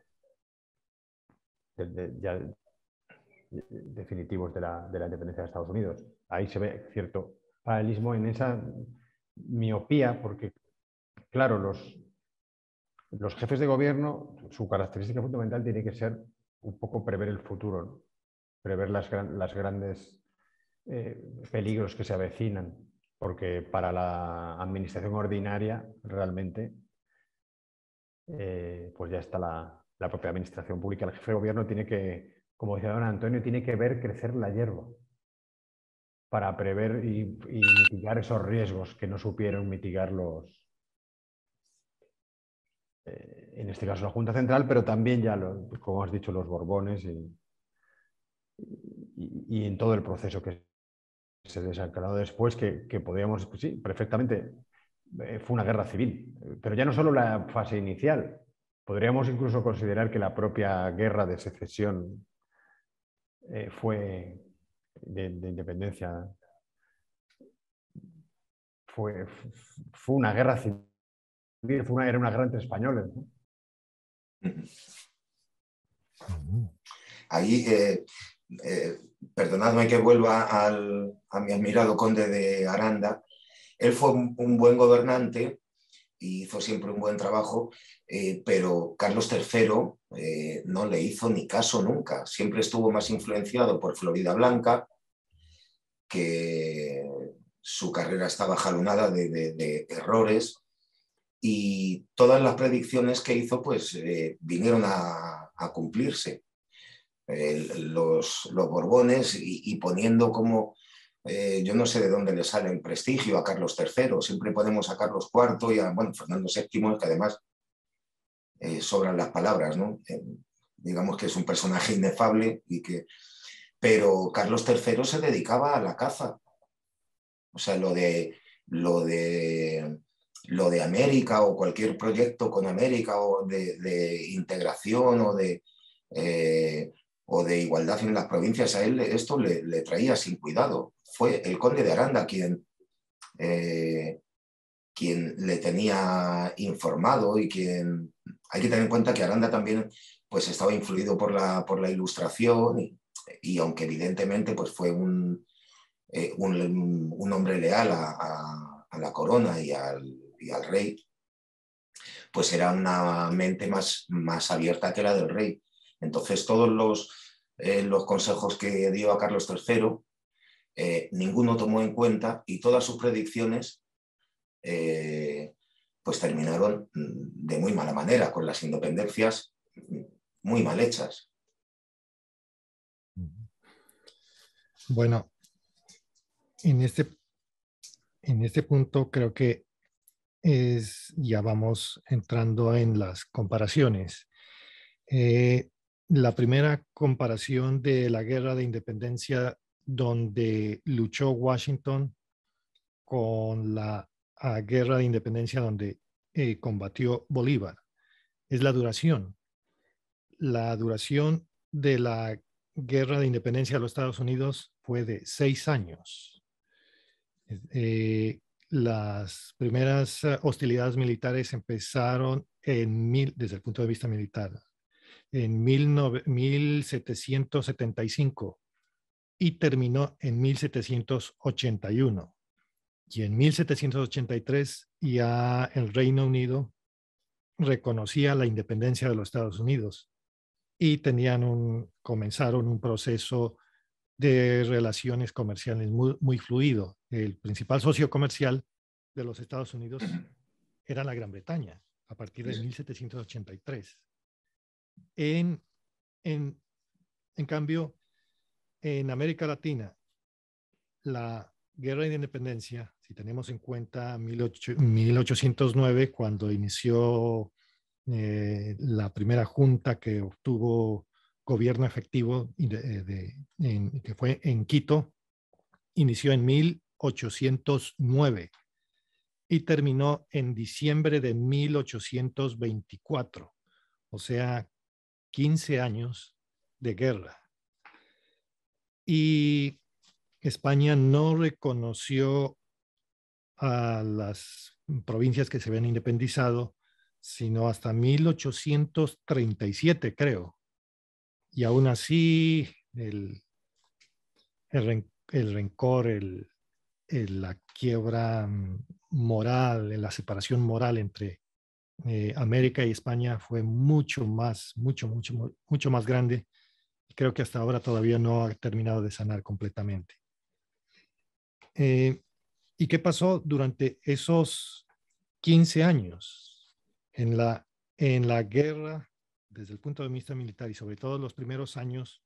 de, de, ya definitivos de la, de la independencia de Estados Unidos. Ahí se ve cierto paralelismo en esa miopía, porque, claro, los, los jefes de gobierno, su característica fundamental tiene que ser un poco prever el futuro, ¿no? Prever las, las grandes eh, peligros que se avecinan, porque para la administración ordinaria realmente eh, pues ya está la, la propia administración pública. El jefe de gobierno tiene que, como decía don Antonio, tiene que ver crecer la hierba para prever y, y mitigar esos riesgos que no supieron mitigar los, eh, en este caso la Junta Central, pero también ya, lo, como has dicho, los Borbones y, y, y en todo el proceso que se desencadenó después, que, que podíamos, pues sí, perfectamente, eh, fue una guerra civil, pero ya no solo la fase inicial, podríamos incluso considerar que la propia guerra de secesión eh, fue de, de independencia, fue, fue una guerra civil, fue una, era una guerra entre españoles, ¿no? Ahí, eh, eh, perdonadme que vuelva al, a mi admirado conde de Aranda. Él fue un, un buen gobernante y hizo siempre un buen trabajo, eh, pero Carlos tercero eh, no le hizo ni caso nunca. Siempre estuvo más influenciado por Floridablanca, que su carrera estaba jalonada de, de, de errores, y todas las predicciones que hizo pues eh, vinieron a, a cumplirse. Eh, los, los Borbones, y, y poniendo como, eh, yo no sé de dónde le sale el prestigio a Carlos tercero, siempre ponemos a Carlos cuarto y a bueno, Fernando séptimo, que además eh, sobran las palabras, ¿no? Eh, digamos que es un personaje inefable, y que, pero Carlos tercero se dedicaba a la caza. O sea, lo de, lo de, lo de América o cualquier proyecto con América o de, de integración o de... Eh, o de igualdad en las provincias, a él esto le, le traía sin cuidado. Fue el conde de Aranda quien, eh, quien le tenía informado, y quien... Hay que tener en cuenta que Aranda también pues, estaba influido por la, por la Ilustración, y, y aunque evidentemente pues, fue un, eh, un, un hombre leal a, a, a la corona y al, y al rey, pues era una mente más, más abierta que la del rey. Entonces, todos los, eh, los consejos que dio a Carlos tercero, eh, ninguno tomó en cuenta, y todas sus predicciones eh, pues terminaron de muy mala manera, con las independencias muy mal hechas. Bueno, en este, en este punto creo que es, ya vamos entrando en las comparaciones. Eh, la primera comparación de la guerra de independencia donde luchó Washington con la guerra de independencia donde eh, combatió Bolívar es la duración. La duración de la guerra de independencia de los Estados Unidos fue de seis años. Eh, las primeras hostilidades militares empezaron en mil, desde el punto de vista militar, en mil setecientos setenta y cinco y terminó en mil setecientos ochenta y uno. Y en mil setecientos ochenta y tres ya el Reino Unido reconocía la independencia de los Estados Unidos y tenían un, comenzaron un proceso de relaciones comerciales muy, muy fluido. El principal socio comercial de los Estados Unidos era la Gran Bretaña a partir de mil setecientos ochenta y tres. En, en, en cambio, en América Latina, la Guerra de Independencia, si tenemos en cuenta mil ochocientos nueve, cuando inició eh, la primera junta que obtuvo gobierno efectivo, de, de, en, que fue en Quito, inició en mil ochocientos nueve y terminó en diciembre de mil ochocientos veinticuatro, o sea, quince años de guerra. Y España no reconoció a las provincias que se habían independizado, sino hasta mil ochocientos treinta y siete, creo. Y aún así, el, el, el rencor, el, el, la quiebra moral, la separación moral entre eh, América y España fue mucho más, mucho, mucho, mucho más grande. Y creo que hasta ahora todavía no ha terminado de sanar completamente. Eh, ¿Y qué pasó durante esos quince años? En la, en la guerra, desde el punto de vista militar y sobre todo los primeros años,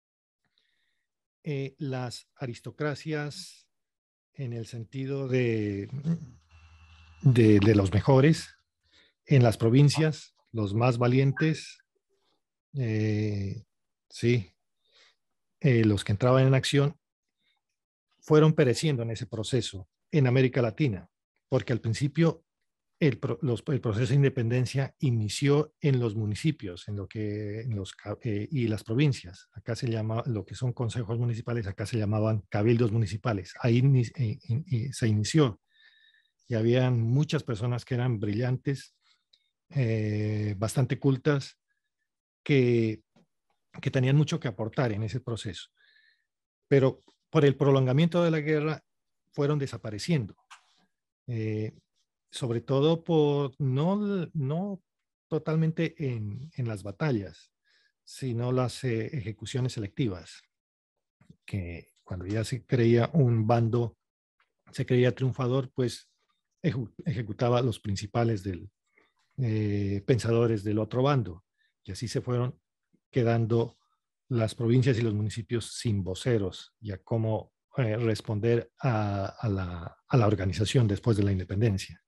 eh, las aristocracias, en el sentido de, de, de los mejores, en las provincias, los más valientes, eh, sí, eh, los que entraban en acción, fueron pereciendo en ese proceso en América Latina, porque al principio el, los, el proceso de independencia inició en los municipios en lo que, en los, eh, y las provincias. Acá se llama, lo que son consejos municipales, acá se llamaban cabildos municipales. Ahí eh, eh, se inició y habían muchas personas que eran brillantes, eh, bastante cultas, que, que tenían mucho que aportar en ese proceso. Pero por el prolongamiento de la guerra fueron desapareciendo. Eh, sobre todo por no, no totalmente en, en las batallas, sino las eh, ejecuciones selectivas, que cuando ya se creía un bando, se creía triunfador, pues eju ejecutaba los principales del, eh, pensadores del otro bando, y así se fueron quedando las provincias y los municipios sin voceros y a cómo eh, responder a, a, la, a la organización después de la independencia.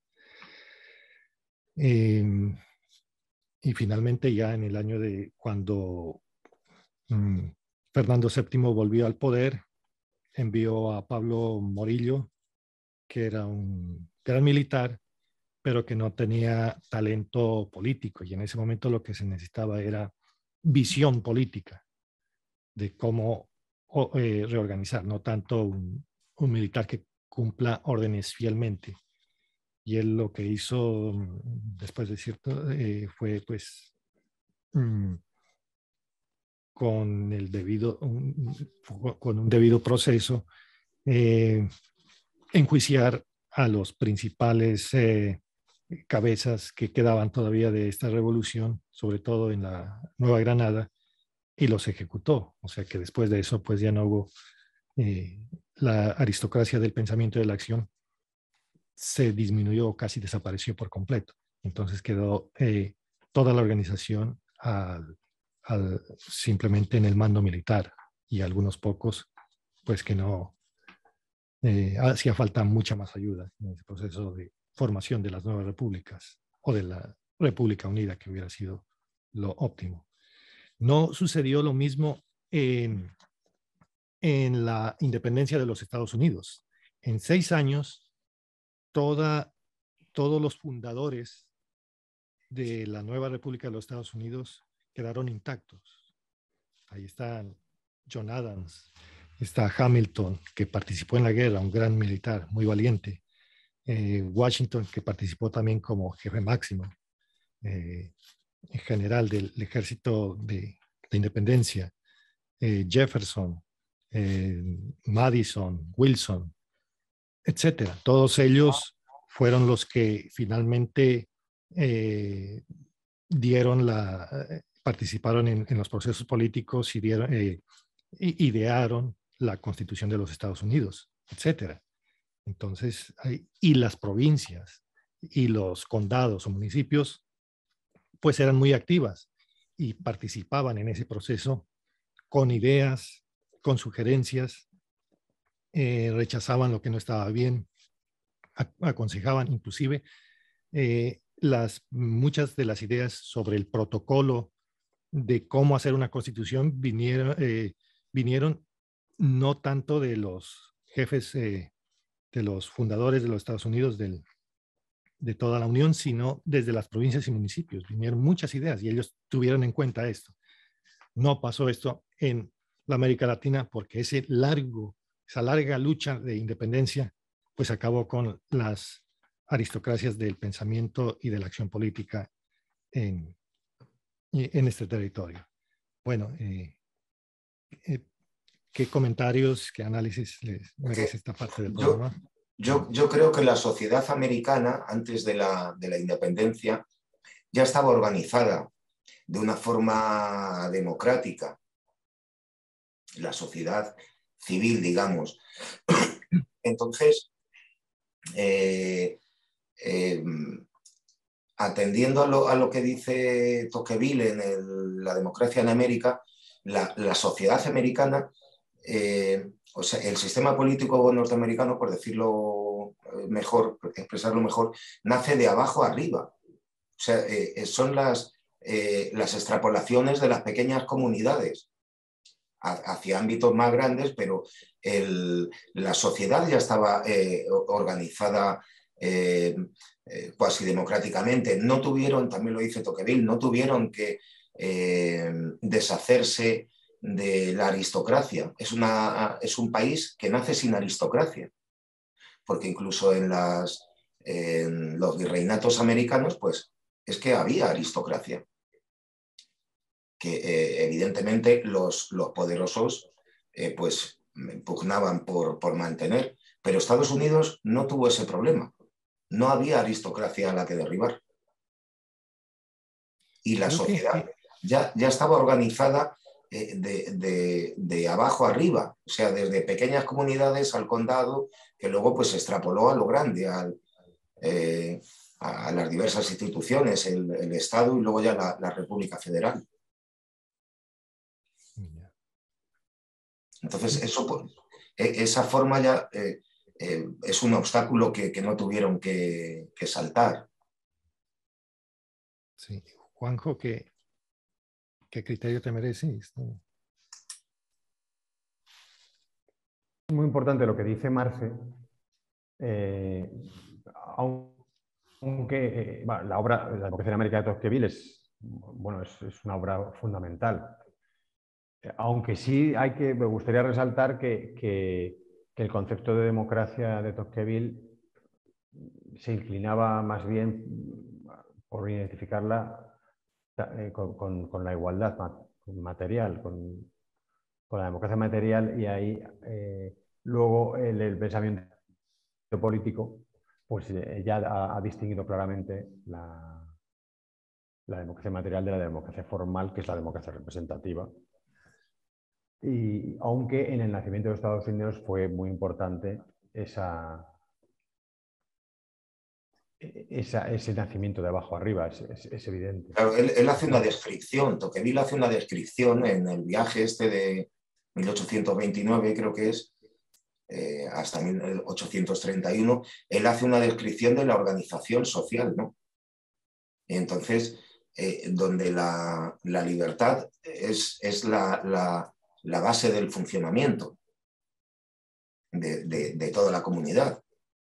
Eh, y finalmente ya en el año de cuando mm, Fernando séptimo volvió al poder, envió a Pablo Morillo, que era un gran militar, pero que no tenía talento político. Y en ese momento lo que se necesitaba era visión política de cómo o, eh, reorganizar, no tanto un, un militar que cumpla órdenes fielmente. Y él lo que hizo después de cierto eh, fue pues mmm, con el debido un, con un debido proceso eh, enjuiciar a los principales eh, cabezas que quedaban todavía de esta revolución, sobre todo en la Nueva Granada, y los ejecutó. O sea que después de eso pues ya no hubo eh, la aristocracia del pensamiento y de la acción se disminuyó, casi desapareció por completo. Entonces quedó eh, toda la organización al, al, simplemente en el mando militar y algunos pocos, pues que no eh, hacía falta mucha más ayuda en ese proceso de formación de las nuevas repúblicas o de la República Unida, que hubiera sido lo óptimo. No sucedió lo mismo en, en la independencia de los Estados Unidos. En seis años, toda todos los fundadores de la nueva República de los Estados Unidos quedaron intactos. Ahí están John Adams, está Hamilton, que participó en la guerra, un gran militar, muy valiente. Eh, Washington, que participó también como jefe máximo, eh, general del ejército de, de independencia. Eh, Jefferson, eh, Madison, Wilson, etcétera. Todos ellos fueron los que finalmente eh, dieron la, eh, participaron en, en los procesos políticos y dieron, eh, idearon la Constitución de los Estados Unidos, etcétera. Entonces, hay, y las provincias y los condados o municipios, pues eran muy activas y participaban en ese proceso con ideas, con sugerencias, eh, rechazaban lo que no estaba bien, aconsejaban inclusive eh, las, muchas de las ideas sobre el protocolo de cómo hacer una constitución vinieron, eh, vinieron no tanto de los jefes, eh, de los fundadores de los Estados Unidos, del, de toda la Unión, sino desde las provincias y municipios. Vinieron muchas ideas y ellos tuvieron en cuenta esto. No pasó esto en la América Latina porque ese largo, esa larga lucha de independencia pues acabó con las aristocracias del pensamiento y de la acción política en, en este territorio. Bueno, eh, eh, ¿qué comentarios, qué análisis les merece esta parte del programa? Yo, yo, yo creo que la sociedad americana, antes de la, de la independencia, ya estaba organizada de una forma democrática. La sociedad civil, digamos. Entonces, eh, eh, atendiendo a lo, a lo que dice Tocqueville en el, la democracia en América, la, la sociedad americana, eh, o sea, el sistema político norteamericano, por decirlo mejor, expresarlo mejor, nace de abajo arriba. O sea, eh, son las, eh, las extrapolaciones de las pequeñas comunidades hacia ámbitos más grandes, pero el, la sociedad ya estaba eh, organizada eh, eh, cuasi democráticamente. No tuvieron, también lo dice Tocqueville, no tuvieron que eh, deshacerse de la aristocracia. Es, una, es un país que nace sin aristocracia, porque incluso en, las, en los virreinatos americanos, pues es que había aristocracia. Que eh, evidentemente los, los poderosos eh, pues pugnaban por, por mantener, pero Estados Unidos no tuvo ese problema. No había aristocracia a la que derribar. Y la sociedad ya, ya estaba organizada eh, de, de, de abajo arriba, o sea, desde pequeñas comunidades al condado, que luego pues se extrapoló a lo grande, al, eh, a las diversas instituciones, el, el Estado y luego ya la, la República Federal. Entonces, eso, esa forma ya eh, eh, es un obstáculo que, que no tuvieron que, que saltar. Sí. Juanjo, ¿qué, qué criterio te merece esto? Es muy importante lo que dice Marce, eh, aunque eh, bueno, la obra, la democracia en América de Tocqueville es, bueno, es, es una obra fundamental. Aunque sí hay que, me gustaría resaltar que, que, que el concepto de democracia de Tocqueville se inclinaba más bien por identificarla eh, con, con, con, la igualdad material, con, con la democracia material, y ahí eh, luego el, el pensamiento político pues eh, ya ha, ha distinguido claramente la, la democracia material de la democracia formal, que es la democracia representativa. Y aunque en el nacimiento de Estados Unidos fue muy importante esa, esa, ese nacimiento de abajo arriba, es, es, es evidente. Claro, él, él hace una descripción, Tocqueville hace una descripción en el viaje este de mil ochocientos veintinueve, creo que es, eh, hasta mil ochocientos treinta y uno, él hace una descripción de la organización social, ¿no? Y entonces, eh, donde la, la libertad es, es la, la la base del funcionamiento de, de, de toda la comunidad.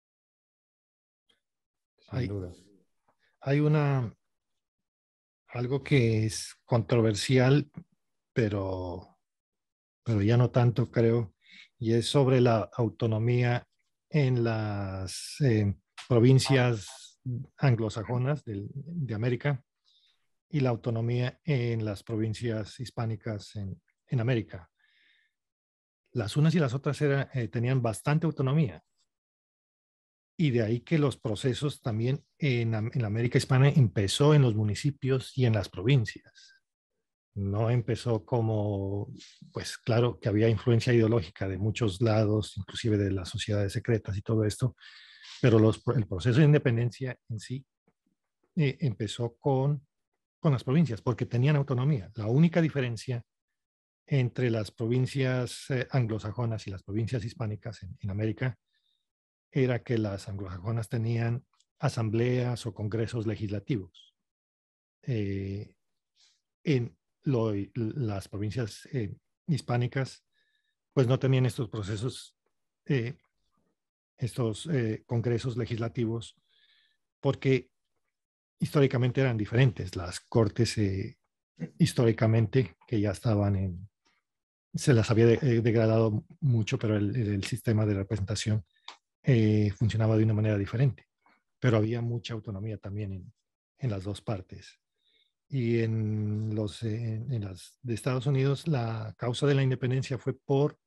Hay, hay una, algo que es controversial, pero, pero ya no tanto, creo, y es sobre la autonomía en las eh, provincias anglosajonas de, de América y la autonomía en las provincias hispánicas en, en América. Las unas y las otras era, eh, tenían bastante autonomía. Y de ahí que los procesos también en, en la América hispana empezó en los municipios y en las provincias. No empezó como, pues claro que había influencia ideológica de muchos lados, inclusive de las sociedades secretas y todo esto, pero los, el proceso de independencia en sí eh, empezó con, con las provincias, porque tenían autonomía. La única diferencia entre las provincias eh, anglosajonas y las provincias hispánicas en, en América era que las anglosajonas tenían asambleas o congresos legislativos. Eh, en lo, las provincias eh, hispánicas pues no tenían estos procesos, eh, estos eh, congresos legislativos, porque históricamente eran diferentes. Las cortes eh, históricamente que ya estaban en, se las había de, eh, degradado mucho, pero el, el sistema de representación eh, funcionaba de una manera diferente. Pero había mucha autonomía también en, en las dos partes. Y en los eh, en las de Estados Unidos, la causa de la independencia fue por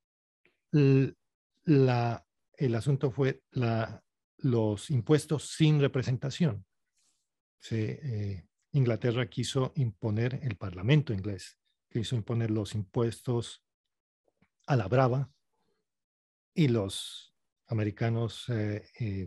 la, el asunto fue la, los impuestos sin representación. Se, eh, Inglaterra quiso imponer, el Parlamento inglés quiso imponer los impuestos a la brava, y los americanos eh, eh,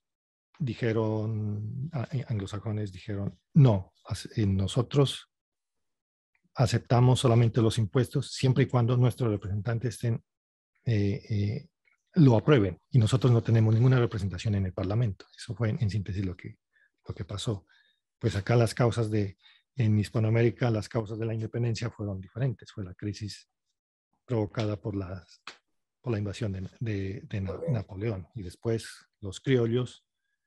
dijeron, anglosajones dijeron, no, nosotros aceptamos solamente los impuestos siempre y cuando nuestros representantes estén, eh, eh, lo aprueben, y nosotros no tenemos ninguna representación en el Parlamento. Eso fue en, en síntesis lo que, lo que pasó. Pues acá las causas de, en Hispanoamérica, las causas de la independencia fueron diferentes. Fue la crisis provocada por, las, por la invasión de, de, de Na, Napoleón, y después los criollos,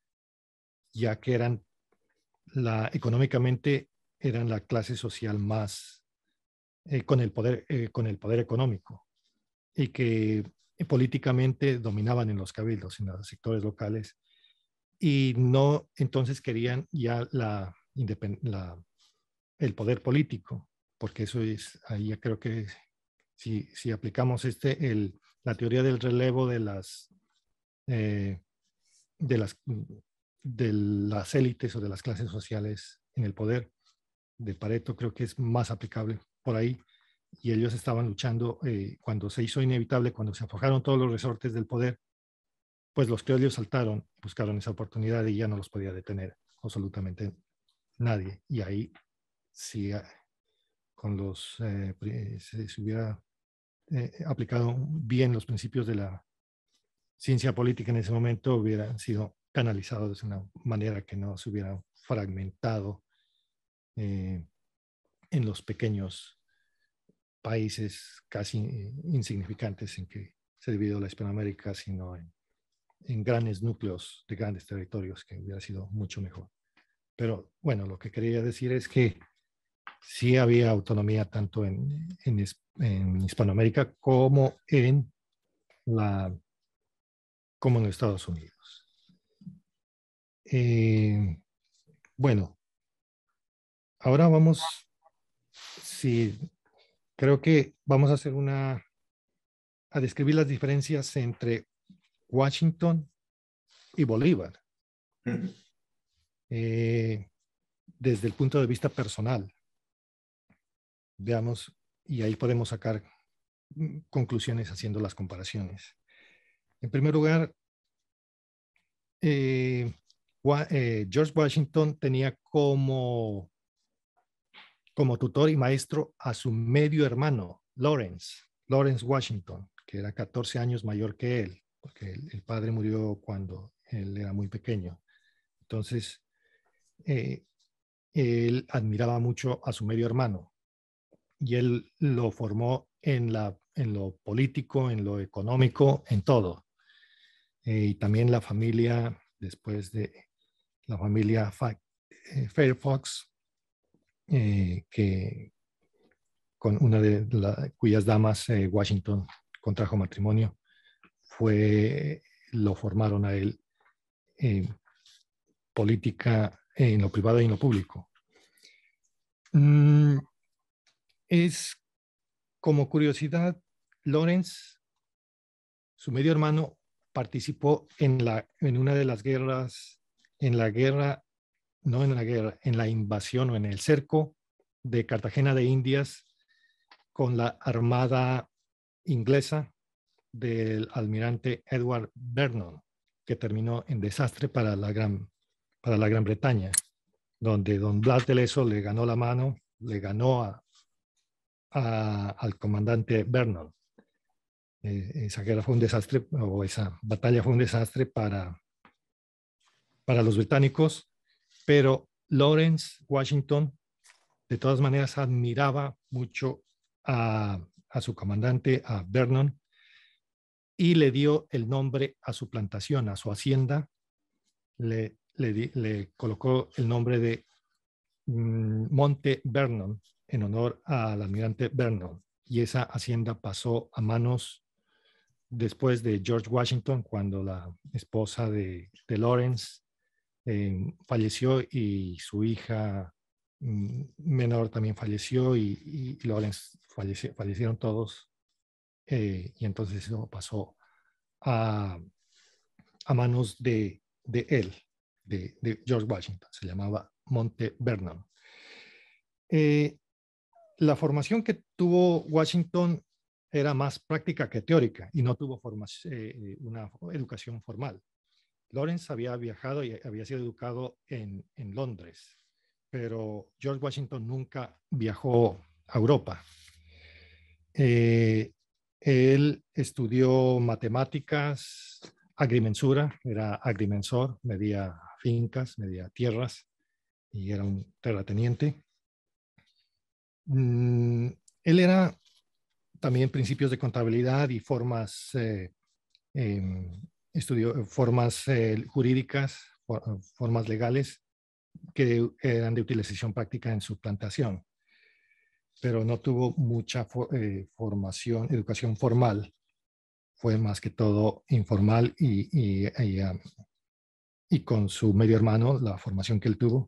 ya que eran la, económicamente eran la clase social más eh, con, el poder, eh, con el poder económico, y que eh, políticamente dominaban en los cabildos, en los sectores locales, y no entonces querían ya la, la, el poder político, porque eso es, ahí ya creo que si, si aplicamos este, el, la teoría del relevo de las, eh, de las de las élites o de las clases sociales en el poder de Pareto, creo que es más aplicable por ahí. Y ellos estaban luchando eh, cuando se hizo inevitable, cuando se aflojaron todos los resortes del poder, pues los criollos saltaron, buscaron esa oportunidad y ya no los podía detener absolutamente nadie. Y ahí sí, con los, eh, se, se hubiera eh, aplicado bien los principios de la ciencia política en ese momento, hubieran sido canalizados de una manera que no se hubieran fragmentado eh, en los pequeños países casi insignificantes en que se dividió la Hispanoamérica, sino en, en grandes núcleos de grandes territorios, que hubiera sido mucho mejor. Pero bueno, lo que quería decir es que sí había autonomía tanto en, en, en Hispanoamérica como en, la, como en Estados Unidos. Eh, bueno, ahora vamos, sí, creo que vamos a hacer una, a describir las diferencias entre Washington y Bolívar, eh, desde el punto de vista personal. Veamos, y ahí podemos sacar conclusiones haciendo las comparaciones. En primer lugar, eh, eh, George Washington tenía como, como tutor y maestro a su medio hermano, Lawrence, Lawrence Washington, que era catorce años mayor que él, porque el, el padre murió cuando él era muy pequeño. Entonces, eh, él admiraba mucho a su medio hermano, y él lo formó en, la, en lo político, en lo económico, en todo. Eh, y también la familia, después de la familia Fa eh, Fairfax, eh, que con una de las cuyas damas eh, Washington contrajo matrimonio, fue, lo formaron a él en política, en lo privado y en lo público. Mm, es como curiosidad, Lawrence, su medio hermano, participó en, la, en una de las guerras, en la guerra, no en la guerra, en la invasión o en el cerco de Cartagena de Indias con la armada inglesa del almirante Edward Vernon, que terminó en desastre para la Gran, para la Gran Bretaña, donde don Blas de Leso le ganó la mano, le ganó a, a, al comandante Vernon. Eh, esa guerra fue un desastre, o esa batalla fue un desastre para, para los británicos, pero Lawrence Washington de todas maneras admiraba mucho a, a su comandante, a Vernon, y le dio el nombre a su plantación, a su hacienda, le, le, di, le colocó el nombre de mm, Monte Vernon en honor al almirante Vernon, y esa hacienda pasó a manos después de George Washington, cuando la esposa de, de Lawrence eh, falleció y su hija mm, menor también falleció y, y, y Lawrence falleció, fallecieron todos eh, y entonces eso pasó a, a manos de, de él, de, de George Washington, se llamaba Monte Vernon. Eh, la formación que tuvo Washington era más práctica que teórica y no tuvo formas, eh, una educación formal. Lawrence había viajado y había sido educado en, en Londres, pero George Washington nunca viajó a Europa. Eh, él estudió matemáticas, agrimensura, era agrimensor, medía fincas, medía tierras y era un terrateniente. Mm, él era también principios de contabilidad y formas, eh, eh, estudió formas eh, jurídicas, for, formas legales que eran de utilización práctica en su plantación, pero no tuvo mucha for, eh, formación, educación formal, fue más que todo informal y, y, y, um, y con su medio hermano, la formación que él tuvo.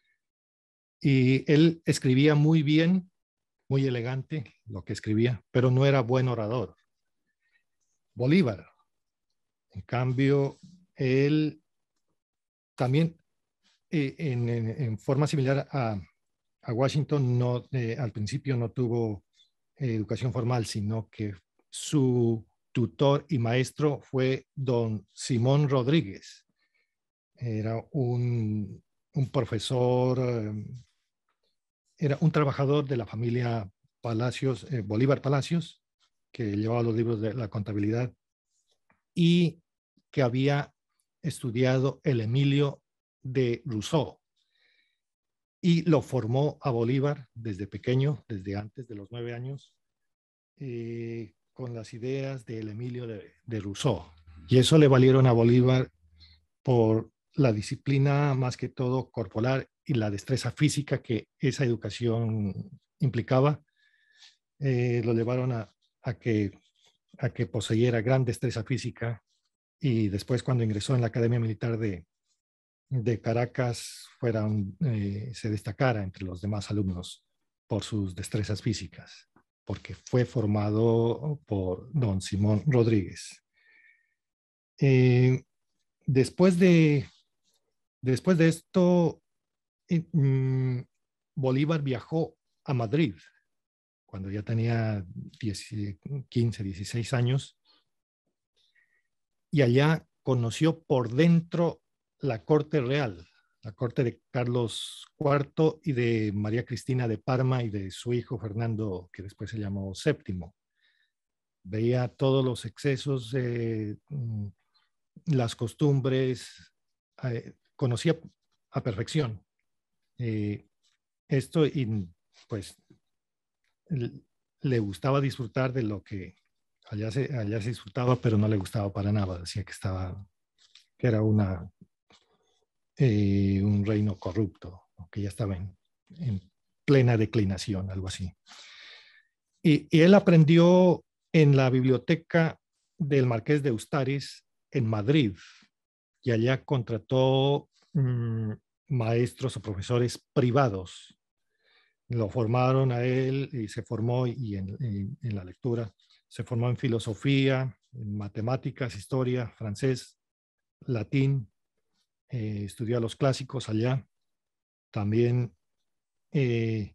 Y él escribía muy bien, muy elegante lo que escribía, pero no era buen orador. Bolívar, en cambio, él también eh, en, en, en forma similar a, a Washington, no, eh, al principio no tuvo eh, educación formal, sino que su tutor y maestro fue don Simón Rodríguez. Era un, un profesor, eh, era un trabajador de la familia Palacios, eh, Bolívar Palacios, que llevaba los libros de la contabilidad y que había estudiado el Emilio de Rousseau y lo formó a Bolívar desde pequeño, desde antes de los nueve años, eh, con las ideas del Emilio de, de Rousseau. Y eso le valieron a Bolívar por la disciplina más que todo corporal y la destreza física que esa educación implicaba. Eh, lo llevaron a, a, que, a que poseyera gran destreza física y después cuando ingresó en la Academia Militar de, de Caracas fuera un, eh, se destacara entre los demás alumnos por sus destrezas físicas, porque fue formado por don Simón Rodríguez. Eh, después, de, después de esto, eh, mm, Bolívar viajó a Madrid cuando ya tenía diez, quince, dieciséis años y allá conoció por dentro la corte real, la corte de Carlos cuarto y de María Cristina de Parma y de su hijo Fernando, que después se llamó Séptimo. Veía todos los excesos, eh, las costumbres, eh, conocía a perfección eh, esto y pues le gustaba disfrutar de lo que allá se, allá se disfrutaba, pero no le gustaba para nada. Decía que estaba, que era una, eh, un reino corrupto, que ya estaba en, en plena declinación, algo así. Y, y él aprendió en la biblioteca del Marqués de Ustaris en Madrid, y allá contrató mmm, maestros o profesores privados. Lo formaron a él y se formó, y en, en, en la lectura, se formó en filosofía, en matemáticas, historia, francés, latín, eh, estudió los clásicos allá. También eh,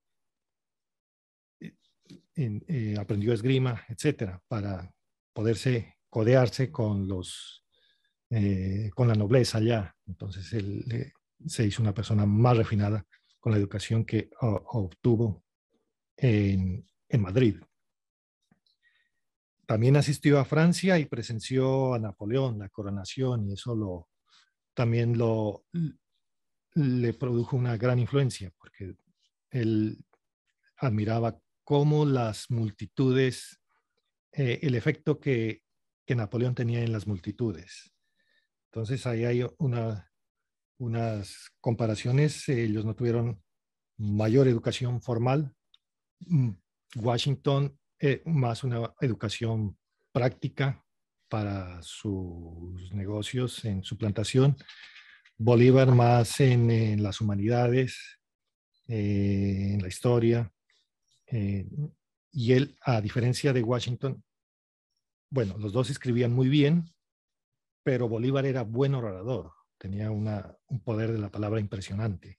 en, eh, aprendió esgrima, etcétera, para poderse codearse con los eh, con la nobleza allá. Entonces él eh, se hizo una persona más refinada con la educación que uh, obtuvo en, en Madrid. También asistió a Francia y presenció a Napoleón, la coronación, y eso lo, también lo, le produjo una gran influencia, porque él admiraba cómo las multitudes, eh, el efecto que, que Napoleón tenía en las multitudes. Entonces ahí hay una, unas comparaciones. Ellos no tuvieron mayor educación formal. Washington, eh, más una educación práctica para sus negocios en su plantación. Bolívar más en, en las humanidades, eh, en la historia. Eh, y él, a diferencia de Washington, bueno, los dos escribían muy bien, pero Bolívar era buen orador, tenía una, un poder de la palabra impresionante.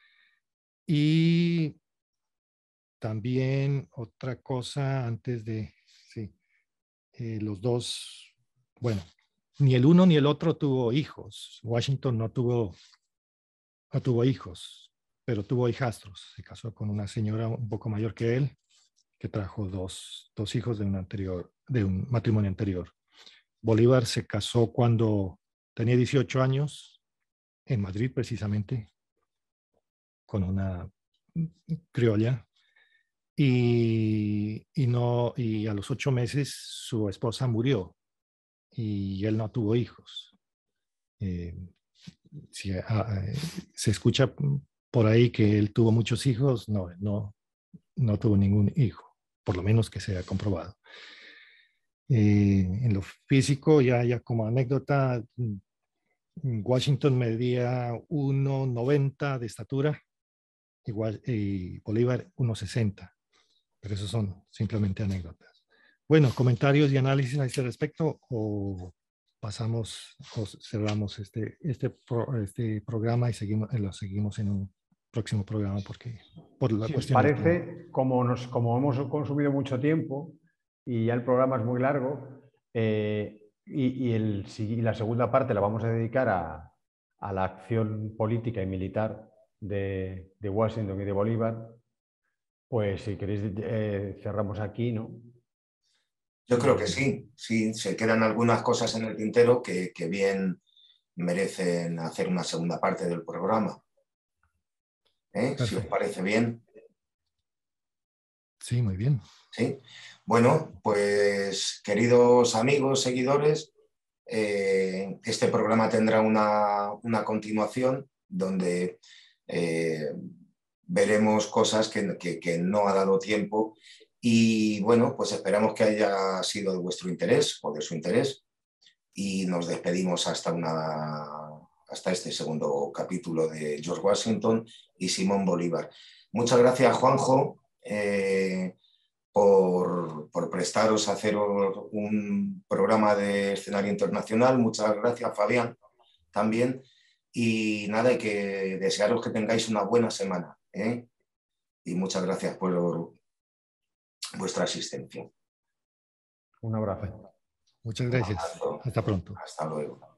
Y también otra cosa antes de, sí, eh, los dos, bueno, ni el uno ni el otro tuvo hijos. Washington no tuvo, no tuvo hijos, pero tuvo hijastros. Se casó con una señora un poco mayor que él, que trajo dos, dos hijos de un, anterior, de un matrimonio anterior. Bolívar se casó cuando tenía dieciocho años, en Madrid precisamente, con una criolla, y, y, no, y a los ocho meses su esposa murió y él no tuvo hijos. Eh, si, a, se escucha por ahí que él tuvo muchos hijos, no, no, no tuvo ningún hijo, por lo menos que sea comprobado. Eh, en lo físico, ya, ya como anécdota, Washington medía uno noventa de estatura, igual, y Bolívar uno sesenta, pero eso son simplemente anécdotas. Bueno, comentarios y análisis a este respecto, o pasamos o cerramos este, este, pro, este programa y seguimos, lo seguimos en un próximo programa, porque por la si cuestión os parece, como, nos, como hemos consumido mucho tiempo y ya el programa es muy largo, eh, y, y, el, y la segunda parte la vamos a dedicar a, a la acción política y militar de, de Washington y de Bolívar, pues si queréis eh, cerramos aquí, ¿no? Yo creo que sí, sí, se quedan algunas cosas en el tintero que, que bien merecen hacer una segunda parte del programa. ¿Eh? Si os parece bien. Sí, muy bien. Sí. Bueno, pues queridos amigos, seguidores, eh, este programa tendrá una, una continuación donde eh, veremos cosas que, que, que no ha dado tiempo y bueno, pues esperamos que haya sido de vuestro interés o de su interés y nos despedimos hasta, una, hasta este segundo capítulo de George Washington y Simón Bolívar. Muchas gracias, Juanjo. Eh, Por, por prestaros a hacer un programa de escenario internacional. Muchas gracias, Fabián, también. Y nada, y que desearos que tengáis una buena semana, ¿eh? Y muchas gracias por vuestra asistencia. Un abrazo. Muchas gracias. Un abrazo. Hasta pronto. Hasta luego.